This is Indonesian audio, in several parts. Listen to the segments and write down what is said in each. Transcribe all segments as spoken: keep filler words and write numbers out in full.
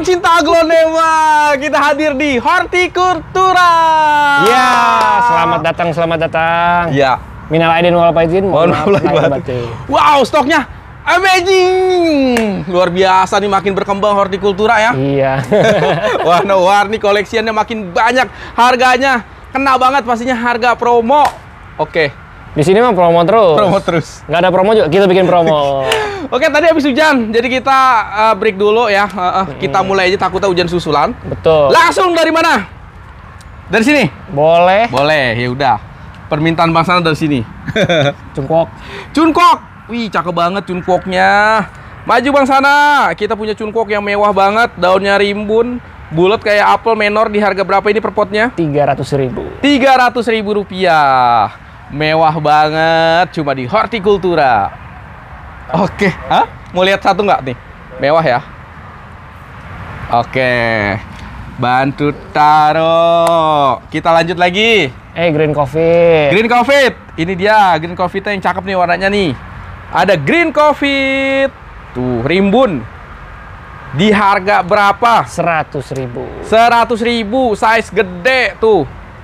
pencinta aglonema, kita hadir di Hortikultura. Ya, selamat datang, selamat datang. Ya. Minal aidin wal faizin. Mohon maaf lahir batin. Wow, stoknya amazing. Luar biasa nih, makin berkembang hortikultura ya. Iya. Warna-warni koleksiannya makin banyak, harganya kena banget pastinya, harga promo. Oke. Di sini mah promo terus. Promo terus. Nggak ada promo juga, kita bikin promo. Oke, tadi habis hujan, jadi kita uh, break dulu ya. Uh, uh, kita mulai aja, takutnya hujan susulan. Betul. Langsung dari mana? Dari sini? Boleh. Boleh, ya udah. Permintaan Bang Sana dari sini. Cungkok. Cunkok. Wih, cakep banget cunkoknya. Maju Bang Sana. Kita punya cunkok yang mewah banget, daunnya rimbun, bulat kayak apel menor. Di harga berapa ini per potnya? tiga ratus ribu. tiga ratus ribu rupiah. Mewah banget, cuma di Hortikultura. Oke, hah? Mau lihat satu nggak nih? Mewah ya? Oke, bantu taruh. Kita lanjut lagi. Eh, green coffee. Green coffee. Ini dia, green coffee yang cakep nih warnanya nih. Ada green coffee. Tuh, rimbun. Di harga berapa? seratus ribu. seratus ribu, size gede tuh.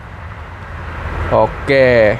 Oke.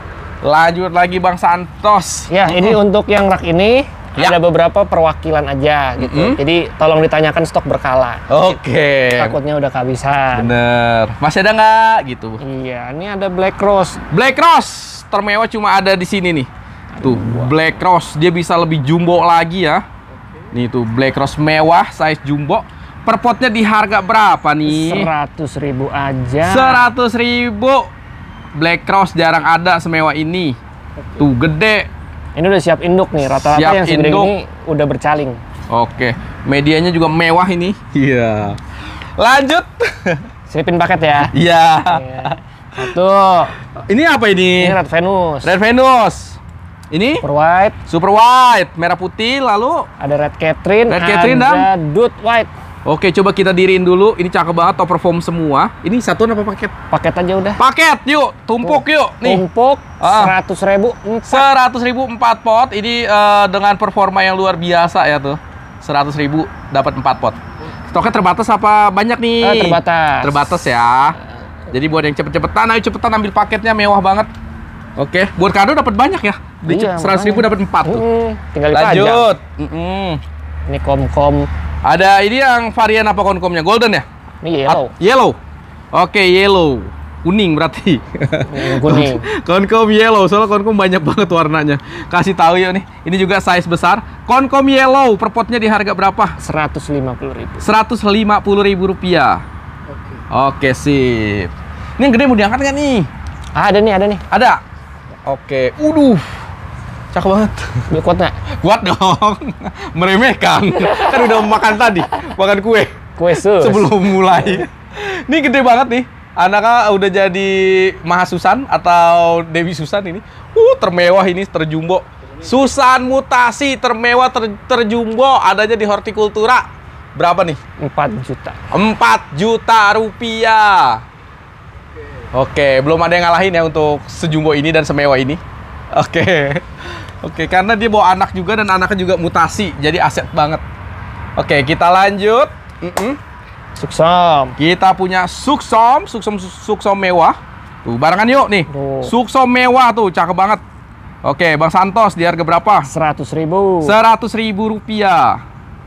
Lanjut lagi Bang Santos. Ya, ini untuk yang rak ini Ya. ada beberapa perwakilan aja gitu. Mm-hmm. Jadi tolong ditanyakan stok berkala. Oke. Takutnya udah kehabisan. Bener. Masih ada nggak gitu? Iya, ini ada Black Rose. Black Rose termewah cuma ada di sini nih. Tuh, Black Rose dia bisa lebih jumbo lagi ya. Nih tuh Black Rose mewah, size jumbo. Per potnya di harga berapa nih? seratus ribu aja. seratus ribu. Black Rose jarang ada semewah ini. Tuh gede. Ini udah siap induk nih. Rata-rata Siap yang segede induk. ini udah bercaling. Oke, medianya juga mewah ini. Iya. Lanjut. Selipin paket ya. Iya. Iya. Satu. Ini apa ini? Ini Red Venus. Red Venus. Ini Super White. Super White, merah putih, lalu Ada Red Catherine. Red Catherine ada Dude White. oke, coba kita diriin dulu. Ini cakep banget, top perform semua. Ini satuan apa paket? Paket aja udah. Paket, yuk, tumpuk yuk. Nih, Tumpuk Ah. seratus ribu. seratus ribu empat pot. Ini eh, dengan performa yang luar biasa ya tuh. seratus ribu dapat empat pot. Stoknya terbatas apa banyak nih? Ah, terbatas. Terbatas ya. Jadi buat yang cepet-cepetan, ayo cepetan ambil paketnya, mewah banget. Oke, buat kado dapat banyak ya. Beli Iya, seratus ribu dapat empat tuh. Hmm, tinggal dipajang. Lanjut. Mm-mm. Ini kom-kom. Ada ini yang varian apa konkomnya? Golden ya? Ini yellow. At- yellow. Oke, yellow. Kuning berarti. Hmm, kuning. Konkom yellow, soalnya konkom banyak banget warnanya. Kasih tahu ya nih. Ini juga size besar. Konkom yellow, per potnya di harga berapa? seratus lima puluh ribu. seratus lima puluh ribu rupiah. Oke, sip. Ini yang gede mau diangkat nggak nih? Ah, ada nih, ada nih. Ada. Oke. Uduh. Cakep banget. Dia kuat nggak? Kuat dong. Meremehkan. Kan udah makan tadi, makan kue Kue sus. sebelum mulai. Ini gede banget nih. Anaknya udah jadi Maha Susan atau Dewi Susan ini. Uh, termewah ini, terjumbo. Susan mutasi termewah ter, terjumbo adanya di Hortikultura. Berapa nih? empat juta. empat juta rupiah. Oke, belum ada yang ngalahin ya untuk sejumbo ini dan semewah ini. Oke. Oke, karena dia bawa anak juga dan anaknya juga mutasi, jadi aset banget. Oke, kita lanjut. Mm-mm. Suksom. Kita punya Suksom, Suksom Suksom mewah. Tuh, barengan yuk nih. Tuh. Suksom mewah tuh, cakep banget. Oke, Bang Santos di harga berapa? seratus ribu. seratus ribu rupiah.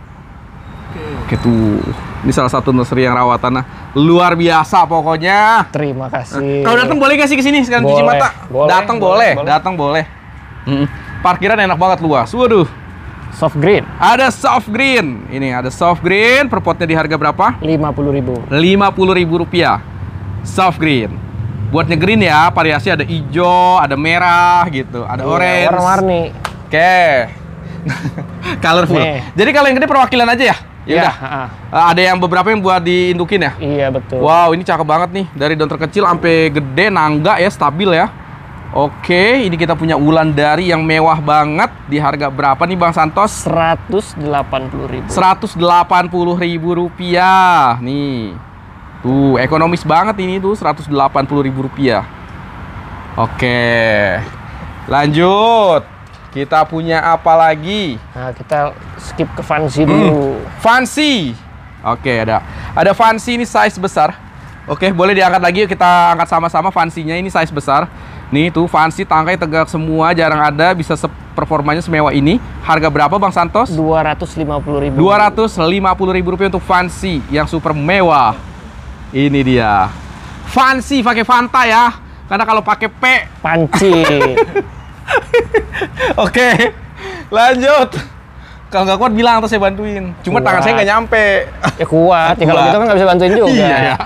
Oke tuh, ini salah satu nursery yang rawatannya luar biasa pokoknya. Terima kasih. Kalau datang boleh nggak sih ke sini sekalian cuci Boleh, mata? boleh, Datang boleh, boleh, boleh. datang boleh. Mm. Parkiran enak banget, luas. Waduh, Soft green. ada soft green. Ini ada soft green, per potnya di harga berapa? lima puluh ribu. lima puluh ribu rupiah. Soft green. Buat nge-green ya, variasi ada hijau, ada merah gitu, ada Iya, orange. warna-warni. Oke. Colorful. Nih. Jadi kalau yang gede perwakilan aja ya? Ya Iya, udah. ha-ha. Uh, ada yang beberapa yang buat diindukin ya? Iya, betul. Wow, ini cakep banget nih. Dari daun terkecil sampai gede, nangga ya, stabil ya. Oke, ini kita punya Wulandari yang mewah banget. Di harga berapa nih Bang Santos? seratus delapan puluh ribu. seratus delapan puluh ribu rupiah. Nih. Tuh, ekonomis banget ini tuh, seratus delapan puluh ribu rupiah. Oke. Lanjut. Kita punya apa lagi? Nah, kita skip ke fancy dulu. Fancy. Oke, ada ada fancy ini size besar. Oke, boleh diangkat lagi yuk, kita angkat sama-sama fancy-nya ini size besar. Nih tuh fancy, tangkai tegak semua, jarang ada bisa se performanya semewah ini. Harga berapa Bang Santos? dua ratus lima puluh ribu. dua ratus lima puluh ribu rupiah untuk fancy yang super mewah. Ini dia. Fancy pakai Fanta ya. Karena kalau pakai P Panci. Oke, lanjut. Kalau nggak kuat bilang atau saya bantuin. Cuma Kuat. tangan saya nggak nyampe. Ya kuat. Ya, kalau Kuat. gitu kan nggak bisa bantuin juga. Iya ya.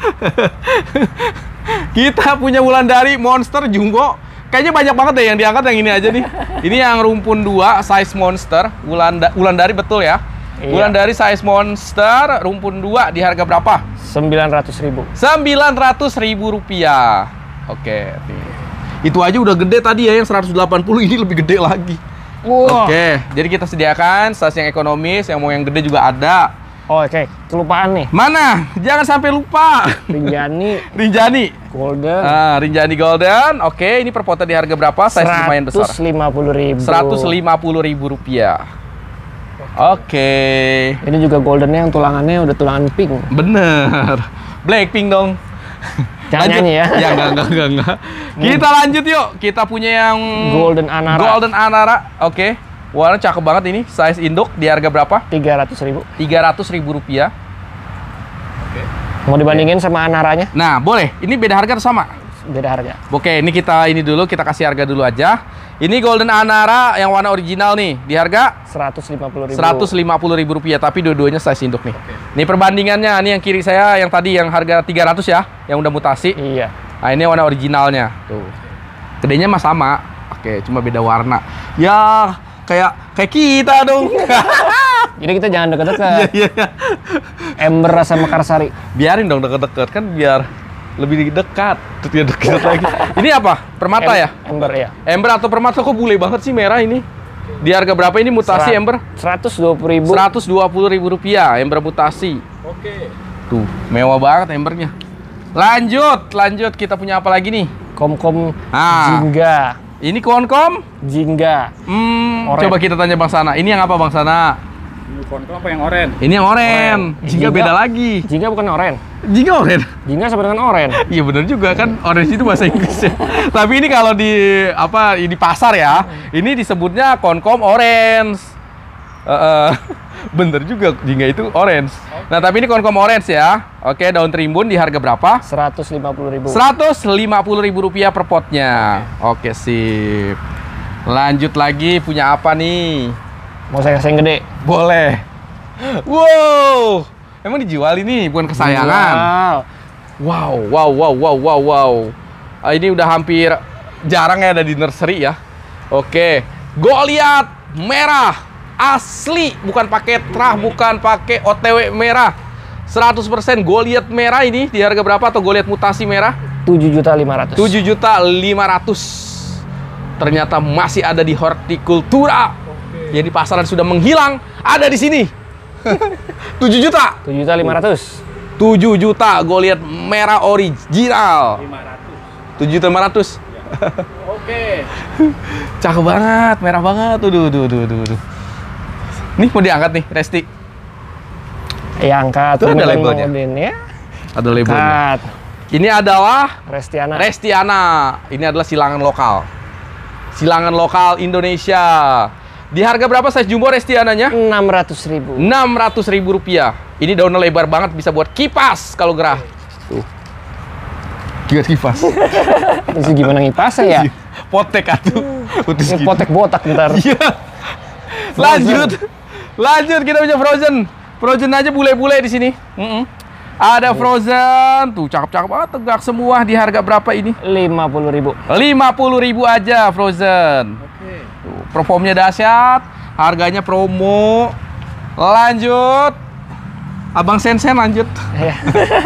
Kita punya Wulandari monster jumbo. Kayaknya banyak banget deh yang diangkat yang ini aja nih. Ini yang rumpun dua size monster. Wulanda Wulandari betul ya. Iya. Wulandari size monster rumpun dua di harga berapa? sembilan ratus ribu. sembilan ratus ribu rupiah. Oke, nih. Itu aja udah gede tadi ya, yang seratus delapan puluh, ini lebih gede lagi. Wow. Oke, jadi kita sediakan size yang ekonomis, yang mau yang gede juga ada. Oh, oke, kelupaan nih. Mana? Jangan sampai lupa. Rinjani Rinjani. Golden. Ah, Rinjani Golden. Oke, ini per potnya di harga berapa? Size lumayan besar. seratus lima puluh ribu. seratus lima puluh ribu rupiah. Oke. Ini juga goldennya yang tulangannya udah tulangan pink. Bener. Blackpink dong. Jangan Lanjut. nyanyi ya. Ya, enggak, enggak, enggak, enggak. Kita lanjut yuk. Kita punya yang Golden Anara. Golden Anara. Oke. Warna cakep banget ini. Size induk di harga berapa? tiga ratus ribu. tiga ratus ribu rupiah. Mau dibandingin sama Anaranya? Nah, boleh. Ini beda harga atau sama? Beda harga. Oke, ini kita ini dulu, kita kasih harga dulu aja. Ini Golden Anara yang warna original nih, di harga seratus lima puluh ribu. seratus lima puluh ribu rupiah, tapi dua-duanya size induk nih. Ini perbandingannya, ini yang kiri saya yang tadi yang harga tiga ratus ya, yang udah mutasi. Iya. Nah, ini warna originalnya. Tuh. Gedenya mah sama. Oke, cuma beda warna. Ya, kayak kayak kita dong. Jadi kita jangan Iya, deket-deket. iya, iya. Ember sama Karsari. Biarin dong deket-deket kan biar lebih dekat. Terus dia dekat lagi. Ini apa? Permata Em- ya? Ember ya. Ember atau permata kok bule banget sih merah ini? Di harga berapa ini mutasi Serat- ember? seratus dua puluh ribu. seratus dua puluh ribu rupiah ember mutasi. Oke. Tuh, mewah banget embernya. Lanjut, lanjut kita punya apa lagi nih? Kom-kom Ah. Jingga. Ini konkom. Jingga. Hmm, Oren. coba kita tanya Bang Sana. Ini yang apa Bang Sana? Ini konkom apa yang oren? Ini yang oren. Oren. Jingga Jingga. beda lagi. Jingga bukan oren. Jingga oren. Jingga sama dengan oren. Iya bener juga kan, orange itu bahasa Inggrisnya. Tapi ini kalau di apa di pasar ya, ini disebutnya konkom orange. Eh, eh, bener juga, jingga itu orange. Nah tapi ini konkom orange ya. Oke, daun tribun di harga berapa? seratus lima puluh ribu. seratus lima puluh ribu rupiah per potnya. Oke sip. Lanjut lagi, punya apa nih? Mau saya kasih yang gede? Boleh. Wow, emang dijual ini bukan kesayangan. Wow. Wow, wow, wow, wow, wow, wow. Ah, ini udah hampir jarang ya ada di nursery ya. Oke, Goliath merah asli, bukan pakai trah, bukan pakai O T W merah. seratus persen Goliath merah ini di harga berapa atau Goliath mutasi merah? tujuh juta lima ratus. tujuh juta lima ratus. Ternyata masih ada di Hortikultura. Yang di pasaran sudah menghilang, ada di sini. tujuh juta. tujuh juta lima ratus. tujuh juta Goliath merah original. lima ratus. tujuh juta lima ratus. Oke. Cakep banget, merah banget. Tuh, tuh, tuh, tuh, tuh. Nih mau diangkat nih, Resti. Ya angkat. Tuh ada Beneran labelnya. ngomongin ya. Ada labelnya. Angkat. Ini adalah Restiana. Restiana. Ini adalah silangan lokal. Silangan lokal Indonesia. Di harga berapa size jumbo Restiananya? enam ratus ribu. enam ratus ribu rupiah. Ini daunnya lebar banget, bisa buat kipas kalau gerah. Tuh. Buat kipas. Itu gimana ngipasnya ya? Potek atuh. Putus Ini gitu. potek botak ntar. Iya. Lanjut. Lanjut kita punya Frozen. Frozen aja bule-bule di sini. Mm-mm. Ada Frozen. Tuh cakep-cakep banget, tegak semua. Di harga berapa ini? lima puluh ribu. lima puluh ribu aja Frozen. Oke. Tuh, performnya dahsyat, harganya promo. Lanjut. Abang Sensen lanjut. Ya.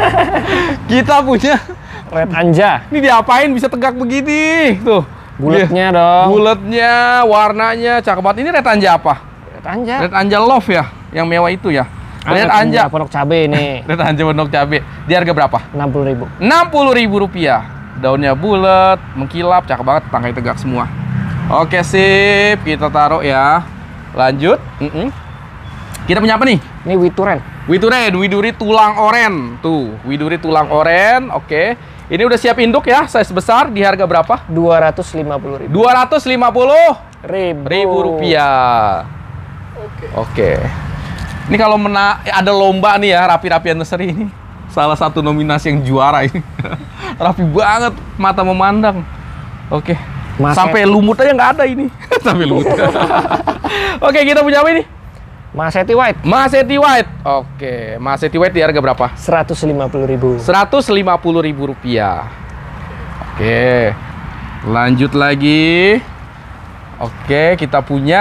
Kita punya. Red Anja. Ini diapain bisa tegak begini? Tuh. Bulatnya Iya. dong. Bulatnya, warnanya cakep banget. Ini Red Anja apa? Red Anja. Red Anja Love ya, yang mewah itu ya. Red Anja. Pondok cabe nih. Red Anja Pondok Cabe. Di harga berapa? enam puluh ribu. enam puluh ribu rupiah. Daunnya bulat, mengkilap, cakep banget, tangkai tegak semua. Oke sip, kita taruh ya. Lanjut. Mm-mm. Kita punya apa nih? Ini Wituren. Wituren, widuri tulang oren. Tuh, widuri tulang oren. Oke. Ini udah siap induk ya, size besar di harga berapa? dua ratus lima puluh ribu. dua ratus lima puluh Ribu. ribu rupiah. Oke. Oke. Ini kalau mena ada lomba nih ya, rapi-rapian nursery ini. Salah satu nominasi yang juara ini. Rapi banget, mata memandang. Oke. Mas Sampai lumut aja nggak ada ini. Sampai lumut. Oke, kita punya apa ini? Maseti White. Maseti White. Oke, Maseti White di harga berapa? seratus lima puluh ribu. seratus lima puluh ribu rupiah. Oke. Lanjut lagi. Oke, kita punya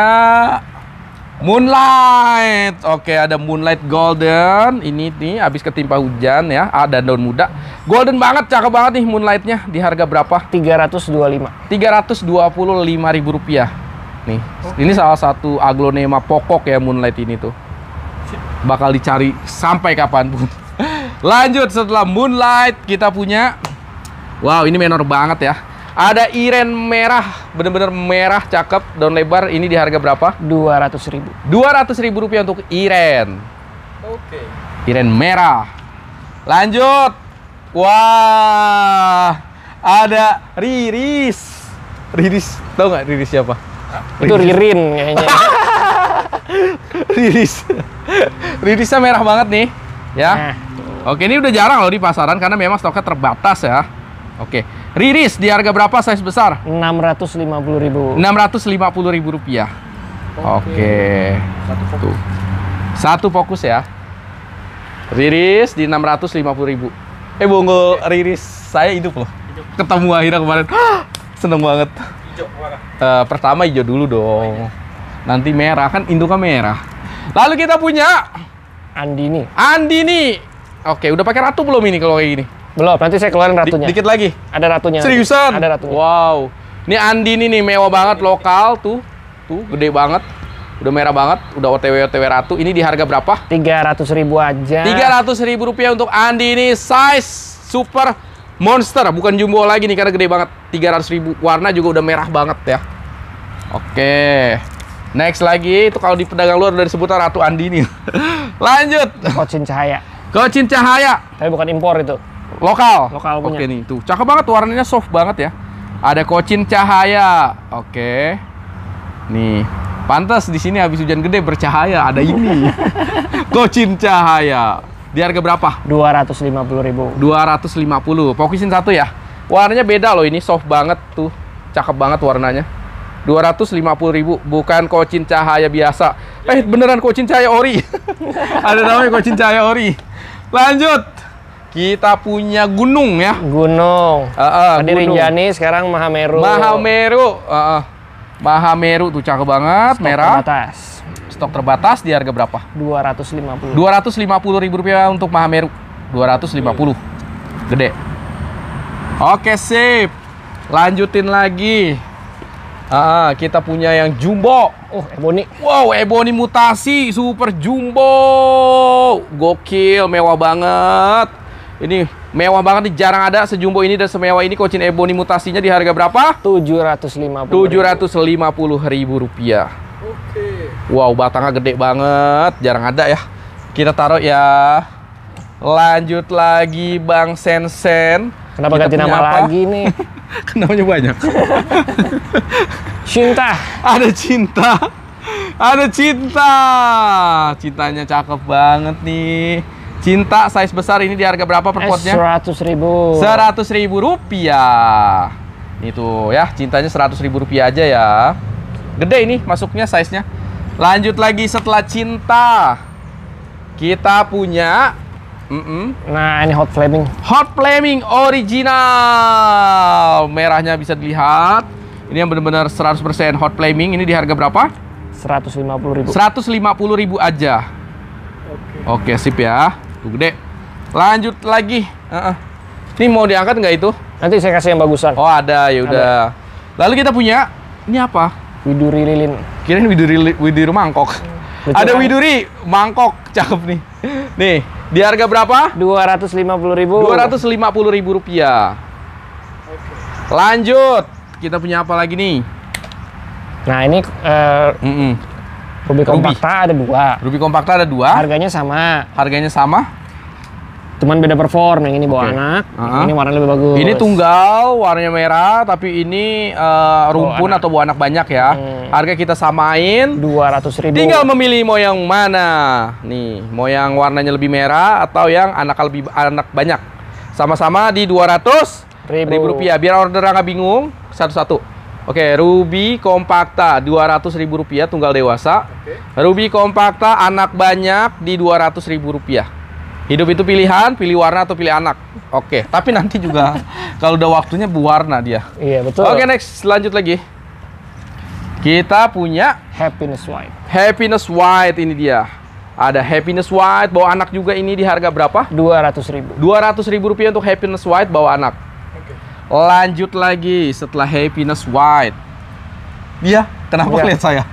Moonlight. Oke, ada Moonlight Golden. Ini nih habis ketimpa hujan ya, ada daun muda. Golden banget, cakep banget nih Moonlightnya. Di harga berapa? tiga ratus dua puluh lima. tiga ratus dua puluh lima ribu rupiah. Nih, ini salah satu aglonema pokok ya Moonlight ini tuh. Bakal dicari sampai kapanpun. Lanjut, setelah Moonlight kita punya, wow, ini menor banget ya. Ada Iren merah, bener-bener merah, cakep, daun lebar. Ini di harga berapa? dua ratus ribu. dua ratus ribu rupiah untuk Iren. Oke. Iren merah. Lanjut. Wah, ada Riris. Riris, tau nggak Riris siapa? Itu Ririn kayaknya. Riris. Ririsnya merah banget nih, ya. Nah. Oke, ini udah jarang loh di pasaran karena memang stoknya terbatas ya. Oke, Riris di harga berapa size besar? enam ratus lima puluh ribu. enam ratus lima puluh ribu rupiah. Oke. Satu fokus. Tuh. Satu fokus ya. Riris di enam ratus lima puluh ribu. Eh, bonggol Riris saya hidup loh. Ketemu akhirnya kemarin. Seneng banget. Hijau warna. Eh, pertama hijau dulu dong. Nanti merah, kan induknya merah. Lalu kita punya Andini. Andini. Oke, udah pakai ratu belum ini kalau kayak gini? Belum, nanti saya keluarin Di- ratunya. dikit lagi. Ada ratunya. nanti. Seriusan? Ada ratunya. Wow. Ini Andini nih mewah banget, lokal tuh. Tuh, gede banget. Udah merah banget, udah O T W O T W ratu. Ini di harga berapa? tiga ratus ribu aja. tiga ratus ribu rupiah untuk Andini size super monster, bukan jumbo lagi nih karena gede banget. tiga ratus ribu. Warna juga udah merah banget ya. Oke. Next lagi, itu kalau di pedagang luar udah disebutan Ratu Andini. Lanjut. Kocin Cahaya. Kocin Cahaya. Tapi bukan impor itu. Lokal. Lokal punya. Oke nih, tuh. Cakep banget, warnanya soft banget ya. Ada Kocin Cahaya. Oke. Nih. Pantas di sini habis hujan gede bercahaya, ada ini. Kocin Cahaya. Di harga berapa? dua ratus lima puluh ribu. dua ratus lima puluh. Fokusin satu ya. Warnanya beda loh ini, soft banget tuh. Cakep banget warnanya. dua ratus lima puluh ribu, bukan Kocin Cahaya biasa. Eh, beneran Kocin Cahaya ori. Ada namanya Kocin Cahaya ori. Lanjut. Kita punya gunung ya. Gunung. Uh, uh, Tadi gunung. Rinjani, sekarang Mahameru. Mahameru. Uh, uh. Mahameru tuh cakep banget, Stok merah. terbatas. Stok terbatas di harga berapa? dua ratus lima puluh. dua ratus lima puluh ribu rupiah untuk Mahameru. dua ratus lima puluh. Gede. Oke, sip. Lanjutin lagi. Ah, kita punya yang jumbo. Oh, Ebony. Wow, Ebony mutasi super jumbo. Gokil, mewah banget. Ini mewah banget nih, jarang ada sejumbo ini dan semewah ini. Kocin Ebony mutasinya di harga berapa? tujuh ratus lima puluh. tujuh ratus lima puluh ribu rupiah. Oke. Wow, batangnya gede banget, jarang ada ya. Kita taruh ya. Lanjut lagi Bang Sensen. Kenapa Kita ganti punya nama apa? lagi nih? Kan namanya banyak. Cinta. Ada cinta. Ada cinta. Cintanya cakep banget nih. Cinta size besar ini di harga berapa per potnya? seratus ribu. seratus ribu rupiah. Itu ya, cintanya seratus ribu rupiah aja ya. Gede ini masuknya size-nya. Lanjut lagi setelah cinta. Kita punya mm-mm, Nah, ini hot flaming. Hot Flaming original. Merahnya bisa dilihat. Ini yang benar-benar seratus persen Hot Flaming. Ini di harga berapa? seratus lima puluh ribu. seratus lima puluh ribu aja. Oke. Oke, sip ya. Tuh gede. Lanjut lagi. Uh-uh. Ini mau diangkat nggak itu? Nanti saya kasih yang bagusan. Oh, ada, ya udah. Lalu kita punya ini apa? Widuri lilin. Kirain widuri widuri mangkok. Betul Ada kan? widuri mangkok, cakep nih. Nih, di harga berapa? dua ratus lima puluh ribu. dua ratus lima puluh ribu rupiah. Lanjut. Kita punya apa lagi nih? Nah, ini eh, Mm-mm. Ruby kompakta ada dua. Ruby kompakta ada dua. Harganya sama. Harganya sama. Cuman beda perform. Yang ini bawa Oke. anak. Uh-huh. Ini warna lebih bagus. Ini tunggal, warnanya merah, tapi ini eh, rumpun anak. atau bawa anak banyak ya. Hmm. Harga kita samain. dua ratus ribu. Tinggal memilih mau yang mana. Nih, mau yang warnanya lebih merah atau yang anak lebih anak banyak. Sama-sama di dua ratus ribu rupiah. Biar orderan nggak bingung, satu-satu. Oke, Ruby kompakta dua ratus ribu rupiah tunggal dewasa. Oke. Ruby kompakta anak banyak di dua ratus ribu rupiah. Hidup itu pilihan, pilih warna atau pilih anak. Oke, tapi nanti juga kalau udah waktunya berwarna dia. Iya betul. Oke, next lanjut lagi. Kita punya Happiness White. Happiness White, ini dia. Ada Happiness White bawa anak juga, ini di harga berapa? dua ratus ribu. dua ratus ribu rupiah untuk Happiness White bawa anak. Oke. Lanjut lagi setelah Happiness White. Iya, kenapa Iya. lihat saya?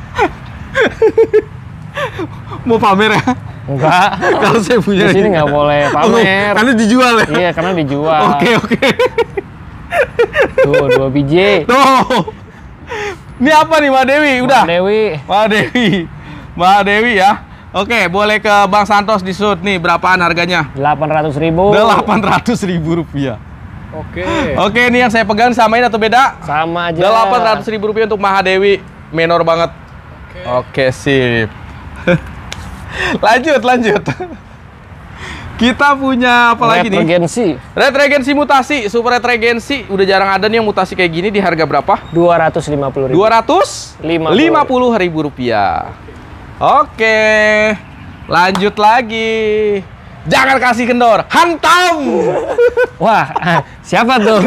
Mau pamer ya? Enggak. Kalau saya punya Di sini nggak boleh pamer. Karena dijual ya? Iya, karena dijual. Oke, oke. Tuh, dua biji. Tuh. Ini apa nih, Mbak Dewi? Udah. Mbak Dewi. Mbak Dewi. Mbak Dewi ya. Oke, boleh ke Bang Santos di shoot nih. Berapaan harganya? delapan ratus ribu. delapan ratus ribu rupiah. Oke. Oke, ini yang saya pegang samain atau beda? Sama aja. delapan ratus ribu rupiah untuk Mahadewi. Menor banget. Oke. Oke, sip. Lanjut, lanjut. Kita punya apa lagi nih? Regency. Red Regency mutasi, Super Red Regency. Udah jarang ada nih yang mutasi kayak gini. Di harga berapa? dua ratus lima puluh ribu. dua ratus lima puluh ribu rupiah. Oke. Lanjut lagi. Jangan kasih kendor, hantam. Wah, siapa tuh?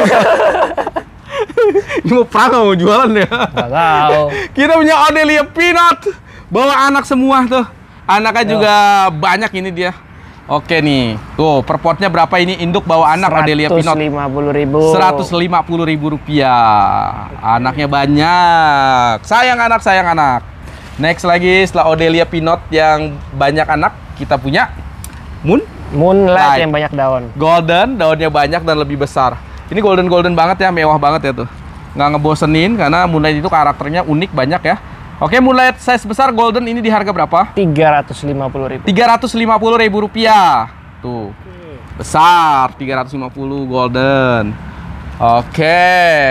Ini mau perang mau jualan ya? Nggak tahu. Kita punya Odelia Peanut. Bawa anak semua tuh. Anaknya juga banyak ini dia. Oke nih. Tuh, per potnya berapa ini induk bawa anak Odelia Peanut? seratus lima puluh ribu. seratus lima puluh ribu rupiah. Anaknya banyak. Sayang anak, sayang anak. Next lagi setelah Odelia Peanut yang banyak anak, kita punya Moon Moonlight Light. yang banyak daun. Golden, daunnya banyak dan lebih besar. Ini golden golden banget ya, mewah banget ya tuh. Nggak ngebosenin karena Moonlight itu karakternya unik banyak ya. Oke, Moonlight size besar golden ini di harga berapa? tiga ratus lima puluh ribu. tiga ratus lima puluh ribu rupiah. Tuh. Besar, tiga ratus lima puluh golden. Oke.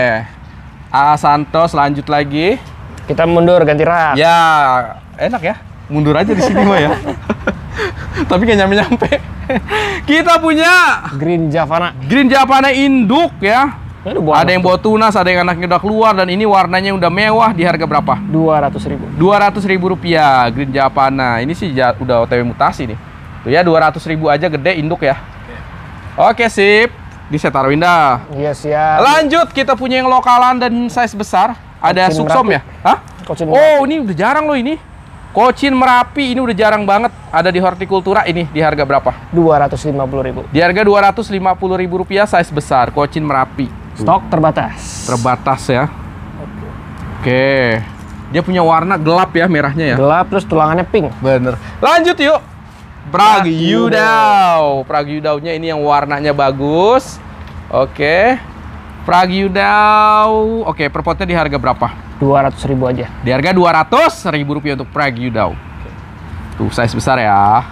A Santos lanjut lagi. Kita mundur ganti rak. Ya, enak ya. Mundur aja di sini mah ya. Tapi nggak nyampe-nyampe. Kita punya Green Javana. Green Japana induk ya. Ini udah buat Ada yang bawa tunas, ada yang anaknya udah keluar, dan ini warnanya udah mewah. Di harga berapa? dua ratus ribu. dua ratus ribu rupiah. Green Japana. Ini sih ja- udah O T W mutasi nih. Tuh ya, dua ratus ribu aja gede induk ya. Oke, sip. Di saya taruhin dah. Iya siap. Lanjut, kita punya yang lokalan dan size besar. Ada Kocin Suksom Merapi. ya? Hah? Kocin Oh, ini udah jarang loh ini. Kocin Merapi ini udah jarang banget. Ada di Hortikultura ini di harga berapa? dua ratus lima puluh ribu. Di harga dua ratus lima puluh ribu rupiah size besar. Kocin Merapi. Stok terbatas. Terbatas ya. Oke. Dia punya warna gelap ya, merahnya ya. Gelap terus tulangannya pink. Bener. Lanjut yuk. Pragyudau. Pragyudaunya ini yang warnanya bagus. Oke. Pragyudau. Oke, per potnya di harga berapa? dua ratus ribu aja. Di harga dua ratus ribu rupiah untuk Pragyudau. Tuh, size besar ya.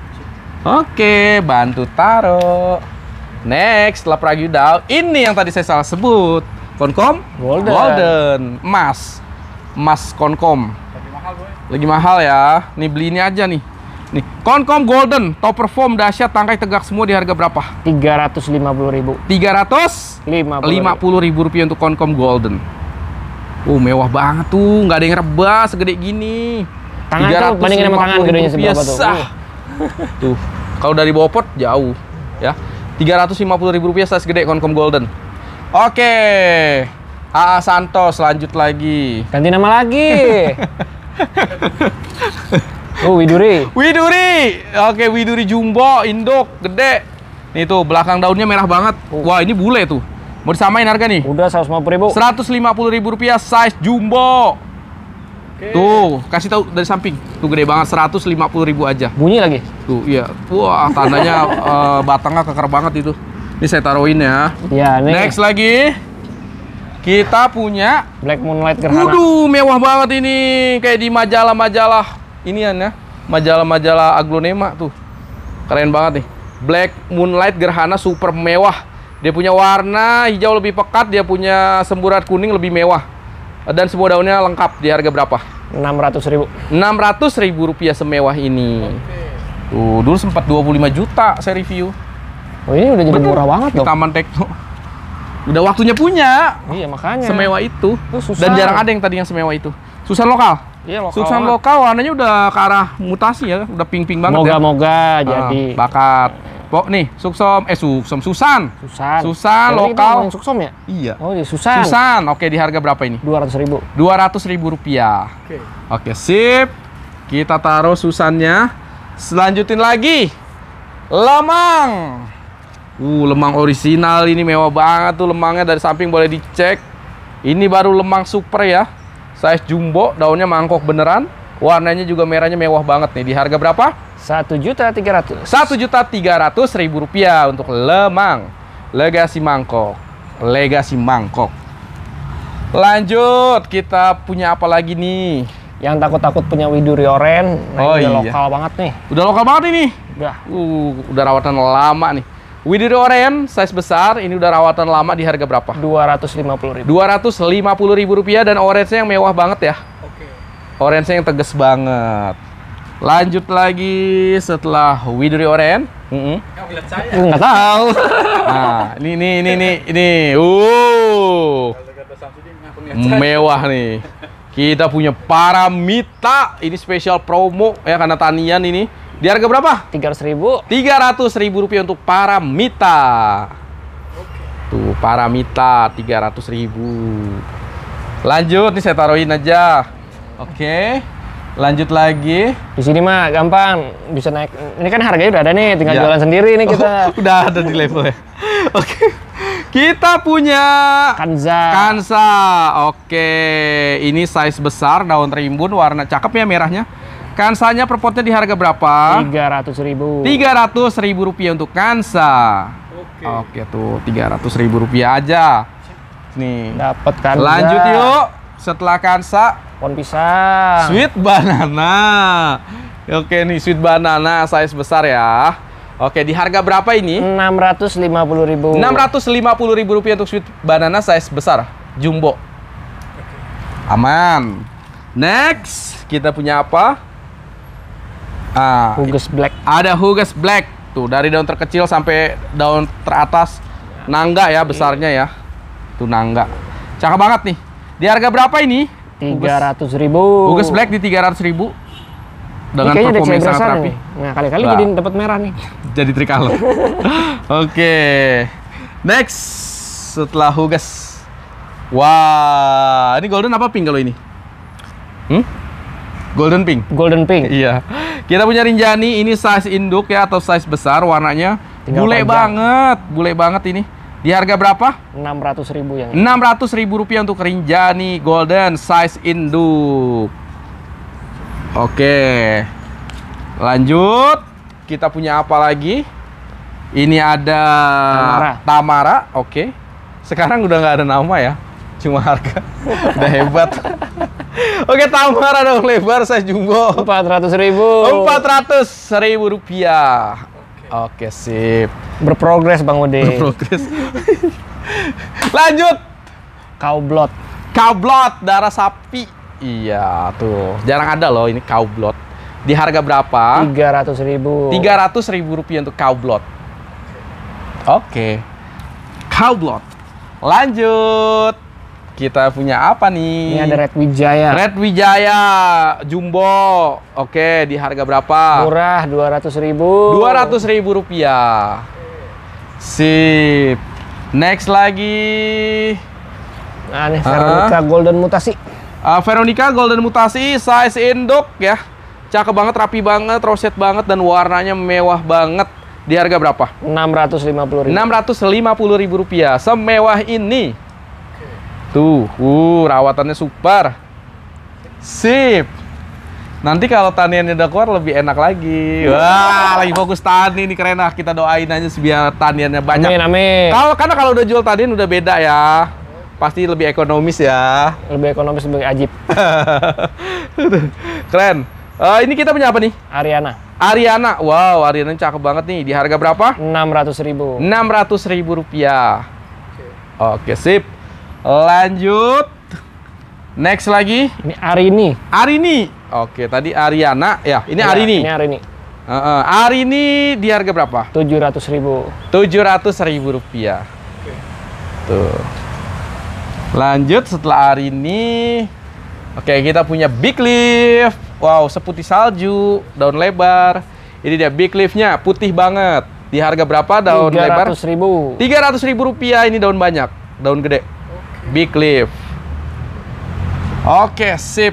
Oke, bantu taruh. Next, setelah Pragyudau, ini yang tadi saya salah sebut. Konkom Golden. Golden. Emas. Emas Konkom. Lagi mahal, boy. Lagi mahal ya. Nih beli ini aja nih. Nih, Konkom Golden, top perform, dahsyat, tangkai tegak semua di harga berapa? tiga ratus lima puluh ribu. tiga ratus lima puluh ribu rupiah untuk Konkom Golden. Uh, mewah banget tuh, nggak ada yang rebah segede gini. Tangan tuh bandingin sama tangan gedenya seberapa tuh. Sah. Tuh, kalau dari bawah pot jauh ya. tiga ratus lima puluh ribu rupiah size gede Konkom Golden. Oke. A A Santos lanjut lagi. Ganti nama lagi. Oh, Widuri. Widuri. Oke, Widuri jumbo, induk, gede. Nih tuh, belakang daunnya merah banget. Wah, ini bule tuh. Mau disamain harga nih? Udah seratus lima puluh ribu. seratus lima puluh ribu rupiah size jumbo. Oke. Tuh, kasih tahu dari samping. Tuh gede banget, seratus lima puluh ribu aja. Bunyi lagi. Tuh, iya. Wah, tandanya eh, batangnya keker banget itu. Ini saya taruhin ya. Ya, nih. Next lagi. kita punya Black Moonlight Gerhana. waduh, mewah banget ini. Kayak di majalah-majalah inian ya. Majalah-majalah aglonema tuh. Keren banget nih. Black Moonlight Gerhana super mewah. Dia punya warna hijau lebih pekat, dia punya semburat kuning lebih mewah. Dan semua daunnya lengkap. Di harga berapa? enam ratus ribu. enam ratus ribu rupiah semewah ini. Tuh, dulu sempat dua puluh lima juta saya review. Oh, ini udah jadi Bener. murah banget Di dong. Taman Tekno. Udah waktunya punya. Iya, makanya. Semewah itu. Itu susah. Dan jarang ada yang tadi yang semewah itu. Susan lokal. Iya, lokal. Susan banget. lokal warnanya udah ke arah mutasi ya, udah pink-pink banget ya. Moga-moga Ah, jadi. bakat. Pok nih, Suksom eh Suksom Susan. Susan. Susan Berarti kita lokal. ngomongin Suksom ya? Iya. Oh, iya, Susan. Susan. Oke, di harga berapa ini? dua ratus ribu. dua ratus ribu rupiah. Oke. Oke, sip. Kita taruh Susannya. Selanjutin lagi. Lemang. Uh, lemang orisinal ini mewah banget tuh lemangnya, dari samping boleh dicek. Ini baru lemang super ya. Size jumbo, daunnya mangkok beneran. Warnanya juga merahnya mewah banget nih. Di harga berapa? satu juta tiga ratus. satu juta tiga ratus ribu rupiah untuk lemang. Legasi mangkok. Legasi mangkok. Lanjut, kita punya apa lagi nih? Yang takut-takut punya Widuri Oren. Nah, Oh, ini udah iya. lokal banget nih. Udah lokal banget ini. Udah. Uh, udah rawatan lama nih. Widuri Oren size besar, ini udah rawatan lama. Di harga berapa? dua ratus lima puluh ribu. dua ratus lima puluh ribu rupiah, dan orange-nya yang mewah banget ya. Oke. Orange-nya yang tegas banget. Lanjut lagi setelah Widuri Oren. Mm-mm. Kamu lihat saya. Nggak tahu. Nah, ini ini ini ini ini. Uh, Kalau kata Samsudin ngaku lihat saya. mewah nih. Kita punya Paramita. Ini spesial promo ya karena tanian ini. Di harga berapa? tiga ratus ribu. tiga ratus ribu rupiah untuk Paramita. Tuh, Paramita tiga ratus ribu. Lanjut nih, saya taruhin aja. Oke. Lanjut lagi. Di sini mah gampang bisa naik. Ini kan harganya udah ada nih, tinggal Ya. jualan sendiri nih kita. Oh, udah ada di levelnya. Oke. Kita punya Kanza. Kansa. Oke. Ini size besar, daun rimbun, warna cakep ya merahnya. Kansanya per potnya di harga berapa? tiga ratus ribu. tiga ratus ribu rupiah untuk Kansa. Oke. Oke tuh, tiga ratus ribu rupiah aja. Nih. Dapat Kanza. Lanjut yuk. Setelah Kansa, Pohon pisang. sweet banana. Oke nih, sweet banana size besar ya. Oke, di harga berapa ini? enam ratus lima puluh ribu. enam ratus lima puluh ribu rupiah untuk sweet banana size besar, jumbo. Aman. Next, kita punya apa? Ah, Hugus Black. ada Hugus Black. Tuh, dari daun terkecil sampai daun teratas. Nangga ya besarnya ya. Tuh nangga. Cakep banget nih. Di harga berapa ini? tiga ratus ribu. Hugus Black di tiga ratus ribu. Dengan Ini kayaknya ada performa yang sangat cebresan rapi. nih. Nah, kali-kali Nah. jadi dapat merah nih. Jadi tricolor. Oke. Next, setelah Hugus. Wah, ini golden apa pink kalau ini? Hmm? Golden pink. Golden pink. Iya. Kita punya Rinjani, ini size induk ya atau size besar, warnanya Tinggal bule panjang. banget, bule banget ini. Di harga berapa? enam ratus ribu yang ini. enam ratus ribu rupiah untuk Rinjani golden size induk. Oke. Lanjut. Kita punya apa lagi? Ini ada Tamara. Tamara. Oke. Sekarang udah nggak ada nama ya. Cuma harga. Udah hebat. Oke, Tamara dong, lebar size jumbo. empat ratus ribu. empat ratus ribu rupiah. Oke, sip. Berprogres Bang Ode. Progres. Lanjut. Cowblot. Cowblot darah sapi. Iya, tuh. Jarang ada loh ini cowblot. Di harga berapa? tiga ratus ribu. tiga ratus ribu rupiah untuk cowblot. Oke. Cowblot. Lanjut. Kita punya apa nih? Ini ada Red Wijaya. Red Wijaya Jumbo. Oke, di harga berapa? Murah dua ratus ribu. dua ratus ribu rupiah. Sip. Next lagi. Nah, ini Veronica Golden Mutasi. Uh, Veronica Golden Mutasi size induk ya. Cakep banget, rapi banget, roset banget, dan warnanya mewah banget. Di harga berapa? enam ratus lima puluh ribu. enam ratus lima puluh ribu rupiah. Semewah ini. Tuh, uh, rawatannya super. Sip. Nanti kalau taniannya udah keluar lebih enak lagi. Wah, lagi fokus tani nih, keren lah. Kita doain aja biar taniannya banyak. Amin, amin. Kalau karena kalau udah jual tanian udah beda ya. pasti lebih ekonomis ya. Lebih ekonomis, lebih ajib. Keren. Eh, ini kita punya apa nih? Ariana. Ariana. Wow, Ariana cakep banget nih. Di harga berapa? enam ratus ribu. enam ratus ribu rupiah. Oke, sip. Lanjut. Next lagi. Ini Arini. Arini. Oke, tadi Ariana. Ya, ini Ya, Arini. Ini Arini. Uh, uh, Arini di harga berapa? tujuh ratus ribu. tujuh ratus ribu rupiah. Tuh. Lanjut setelah Arini. Oke, kita punya Big Leaf. Wow, seputih salju, daun lebar. Ini dia Big Leaf-nya, putih banget. Di harga berapa daun lebar? tiga ratus ribu. tiga ratus ribu rupiah. Ini daun banyak, daun gede. Big Leaf. Oke, sip.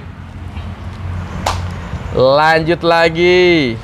Lanjut lagi.